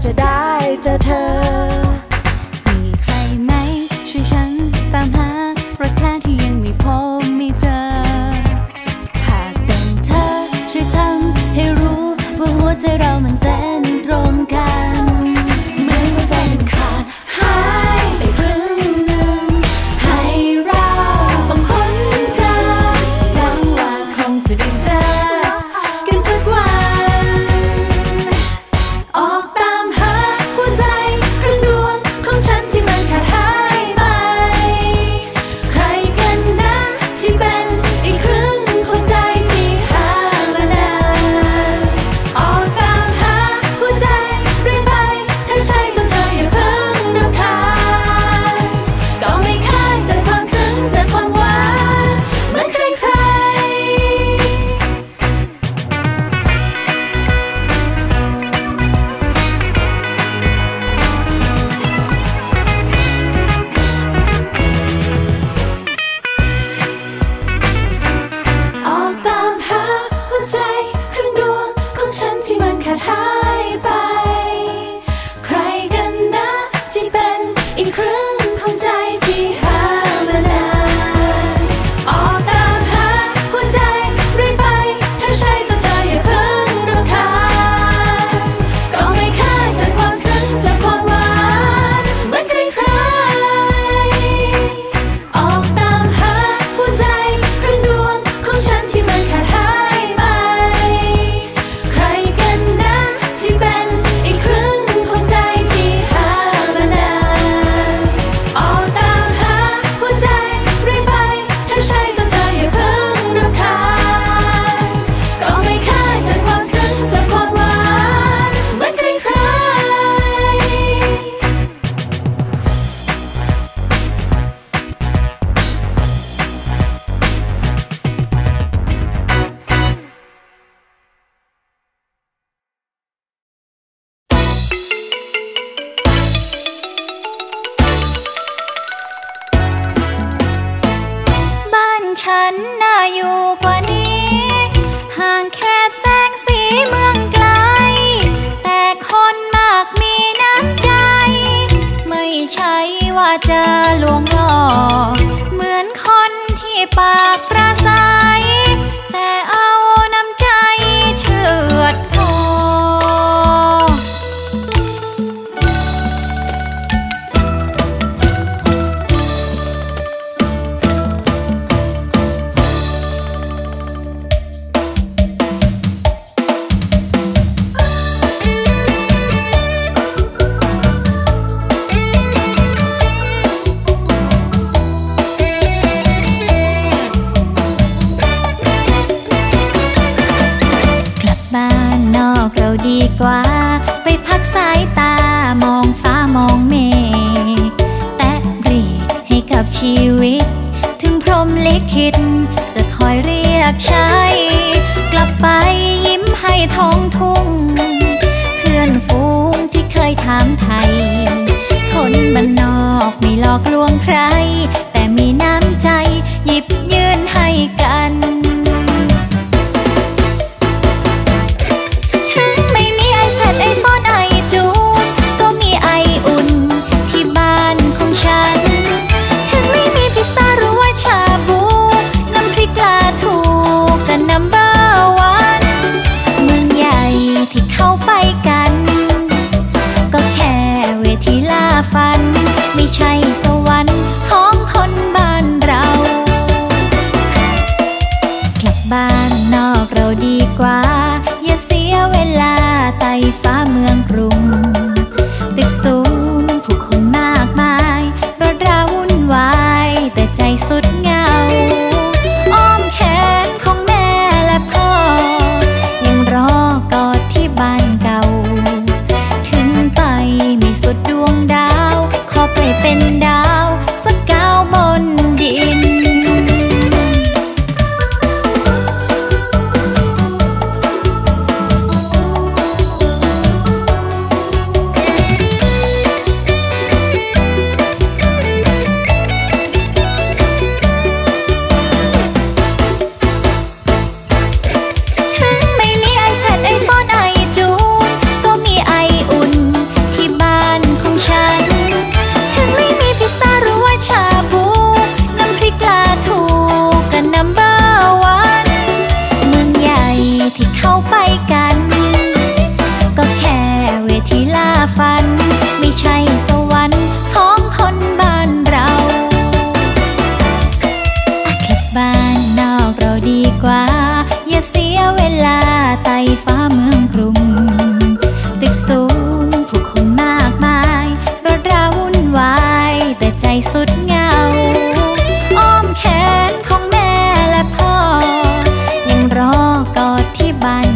จะได้เจอเธอมีใครไหมช่วยฉันตามหารักแท้ที่ยังไม่พบไม่เจอหากเป็นเธอช่วยทำให้รู้ว่าหัวใจเรามันเต้นตรงกันเหมือนหัวใจมันขาดหายไปครึ่งหนึ่งให้เราต้องค้นเจอหวังว่าคงจะได้เจอกันสักวันออกตามหาหัวใจครึ่งดวงของฉันที่มันขาดหายไปใครกันนะที่เป็นอีกครึ่งของใจที่หามานานออกตามหาหัวใจเรื่อยไปถ้าใช่ต้องเธออย่าเพิ่งรำคาญก็ไม่คาดจากความซึ้งจากความหวานเหมือนใครใครออกตามหาหัวใจครึ่งดวงของฉันที่มันขาดหายไปใครกันนะที่เป็นอีกครึ่งของใจที่หามานานออกตามหาหัวใจเรื่อยไปถ้าใช่ต้องเธออย่าเพิ่งรำคาญก็ไม่คาดจากความซึ้งจากความหวานเหมือนใครใครออกตามหาหัวใจครึ่งดวงของฉันที่มันขาดหายไปใครกันนะที่เป็นอีกครึ่งของใจที่หามานานออกตามหาหัวใจเรื่อยไปถ้าใช่ต้องเธออย่าเพิ่งรำคาญก็ไม่คาดจากความซึ้งจากความหวานเหมือนใครใคร บ้านฉันน่าอยู่กว่านี้ห่างแค่แสงสีเมืองไกลแต่คนมากมีน้ำใจไม่ใช่ว่าจะลวงหลอกเหมือนคนที่ปากประสัยแต่เอาน้ำใจเชือดคอ กลับบ้านนอกเราดีกว่าไปพักสายตามองฟ้ามองเมฆแตะเบรกให้กับชีวิตถึงพรหมลิขิตจะคอยเรียกใช้กลับไปยิ้มให้ท้องทุ่งเพื่อนฝูงที่เคยถามไทยคนบ้านนอกไม่หลอกลวงใครแต่มีน้ำใจหยิบยื่นให้กันถึงไม่มีไอแพดไอโฟนไอจูนก็มีไออุ่นที่บ้านของฉันถึงไม่มีพิซซ่าหรือว่าชาบูน้ำพริกปลาทูก็นัมเบอร์วันเมืองใหญ่ที่เข้าไปกันก็แค่เวทีล่าฝันไม่ใช่สวรรค์ของคนบ้านเรากลับบ้านนอกเราดีกว่าอย่าเสียเวลาไต่ฟ้าเมืองกรุงตึกสูงผู้คนมากมายรถราวุ่นวายแต่ใจสุดเหงาอ้อมแขนของแม่และพ่อยังรอกอดที่บ้านเก่าถึงไปไม่สุดดวงดาวขอไปเป็นดาวสักก้าวบนดินไต่ฟ้าเมืองกรุงตึกสูงผู้คนมากมายรถราวุ่นวายแต่ใจสุดเหงาอ้อมแขนของแม่และพ่อยังรอกอดที่บ้าน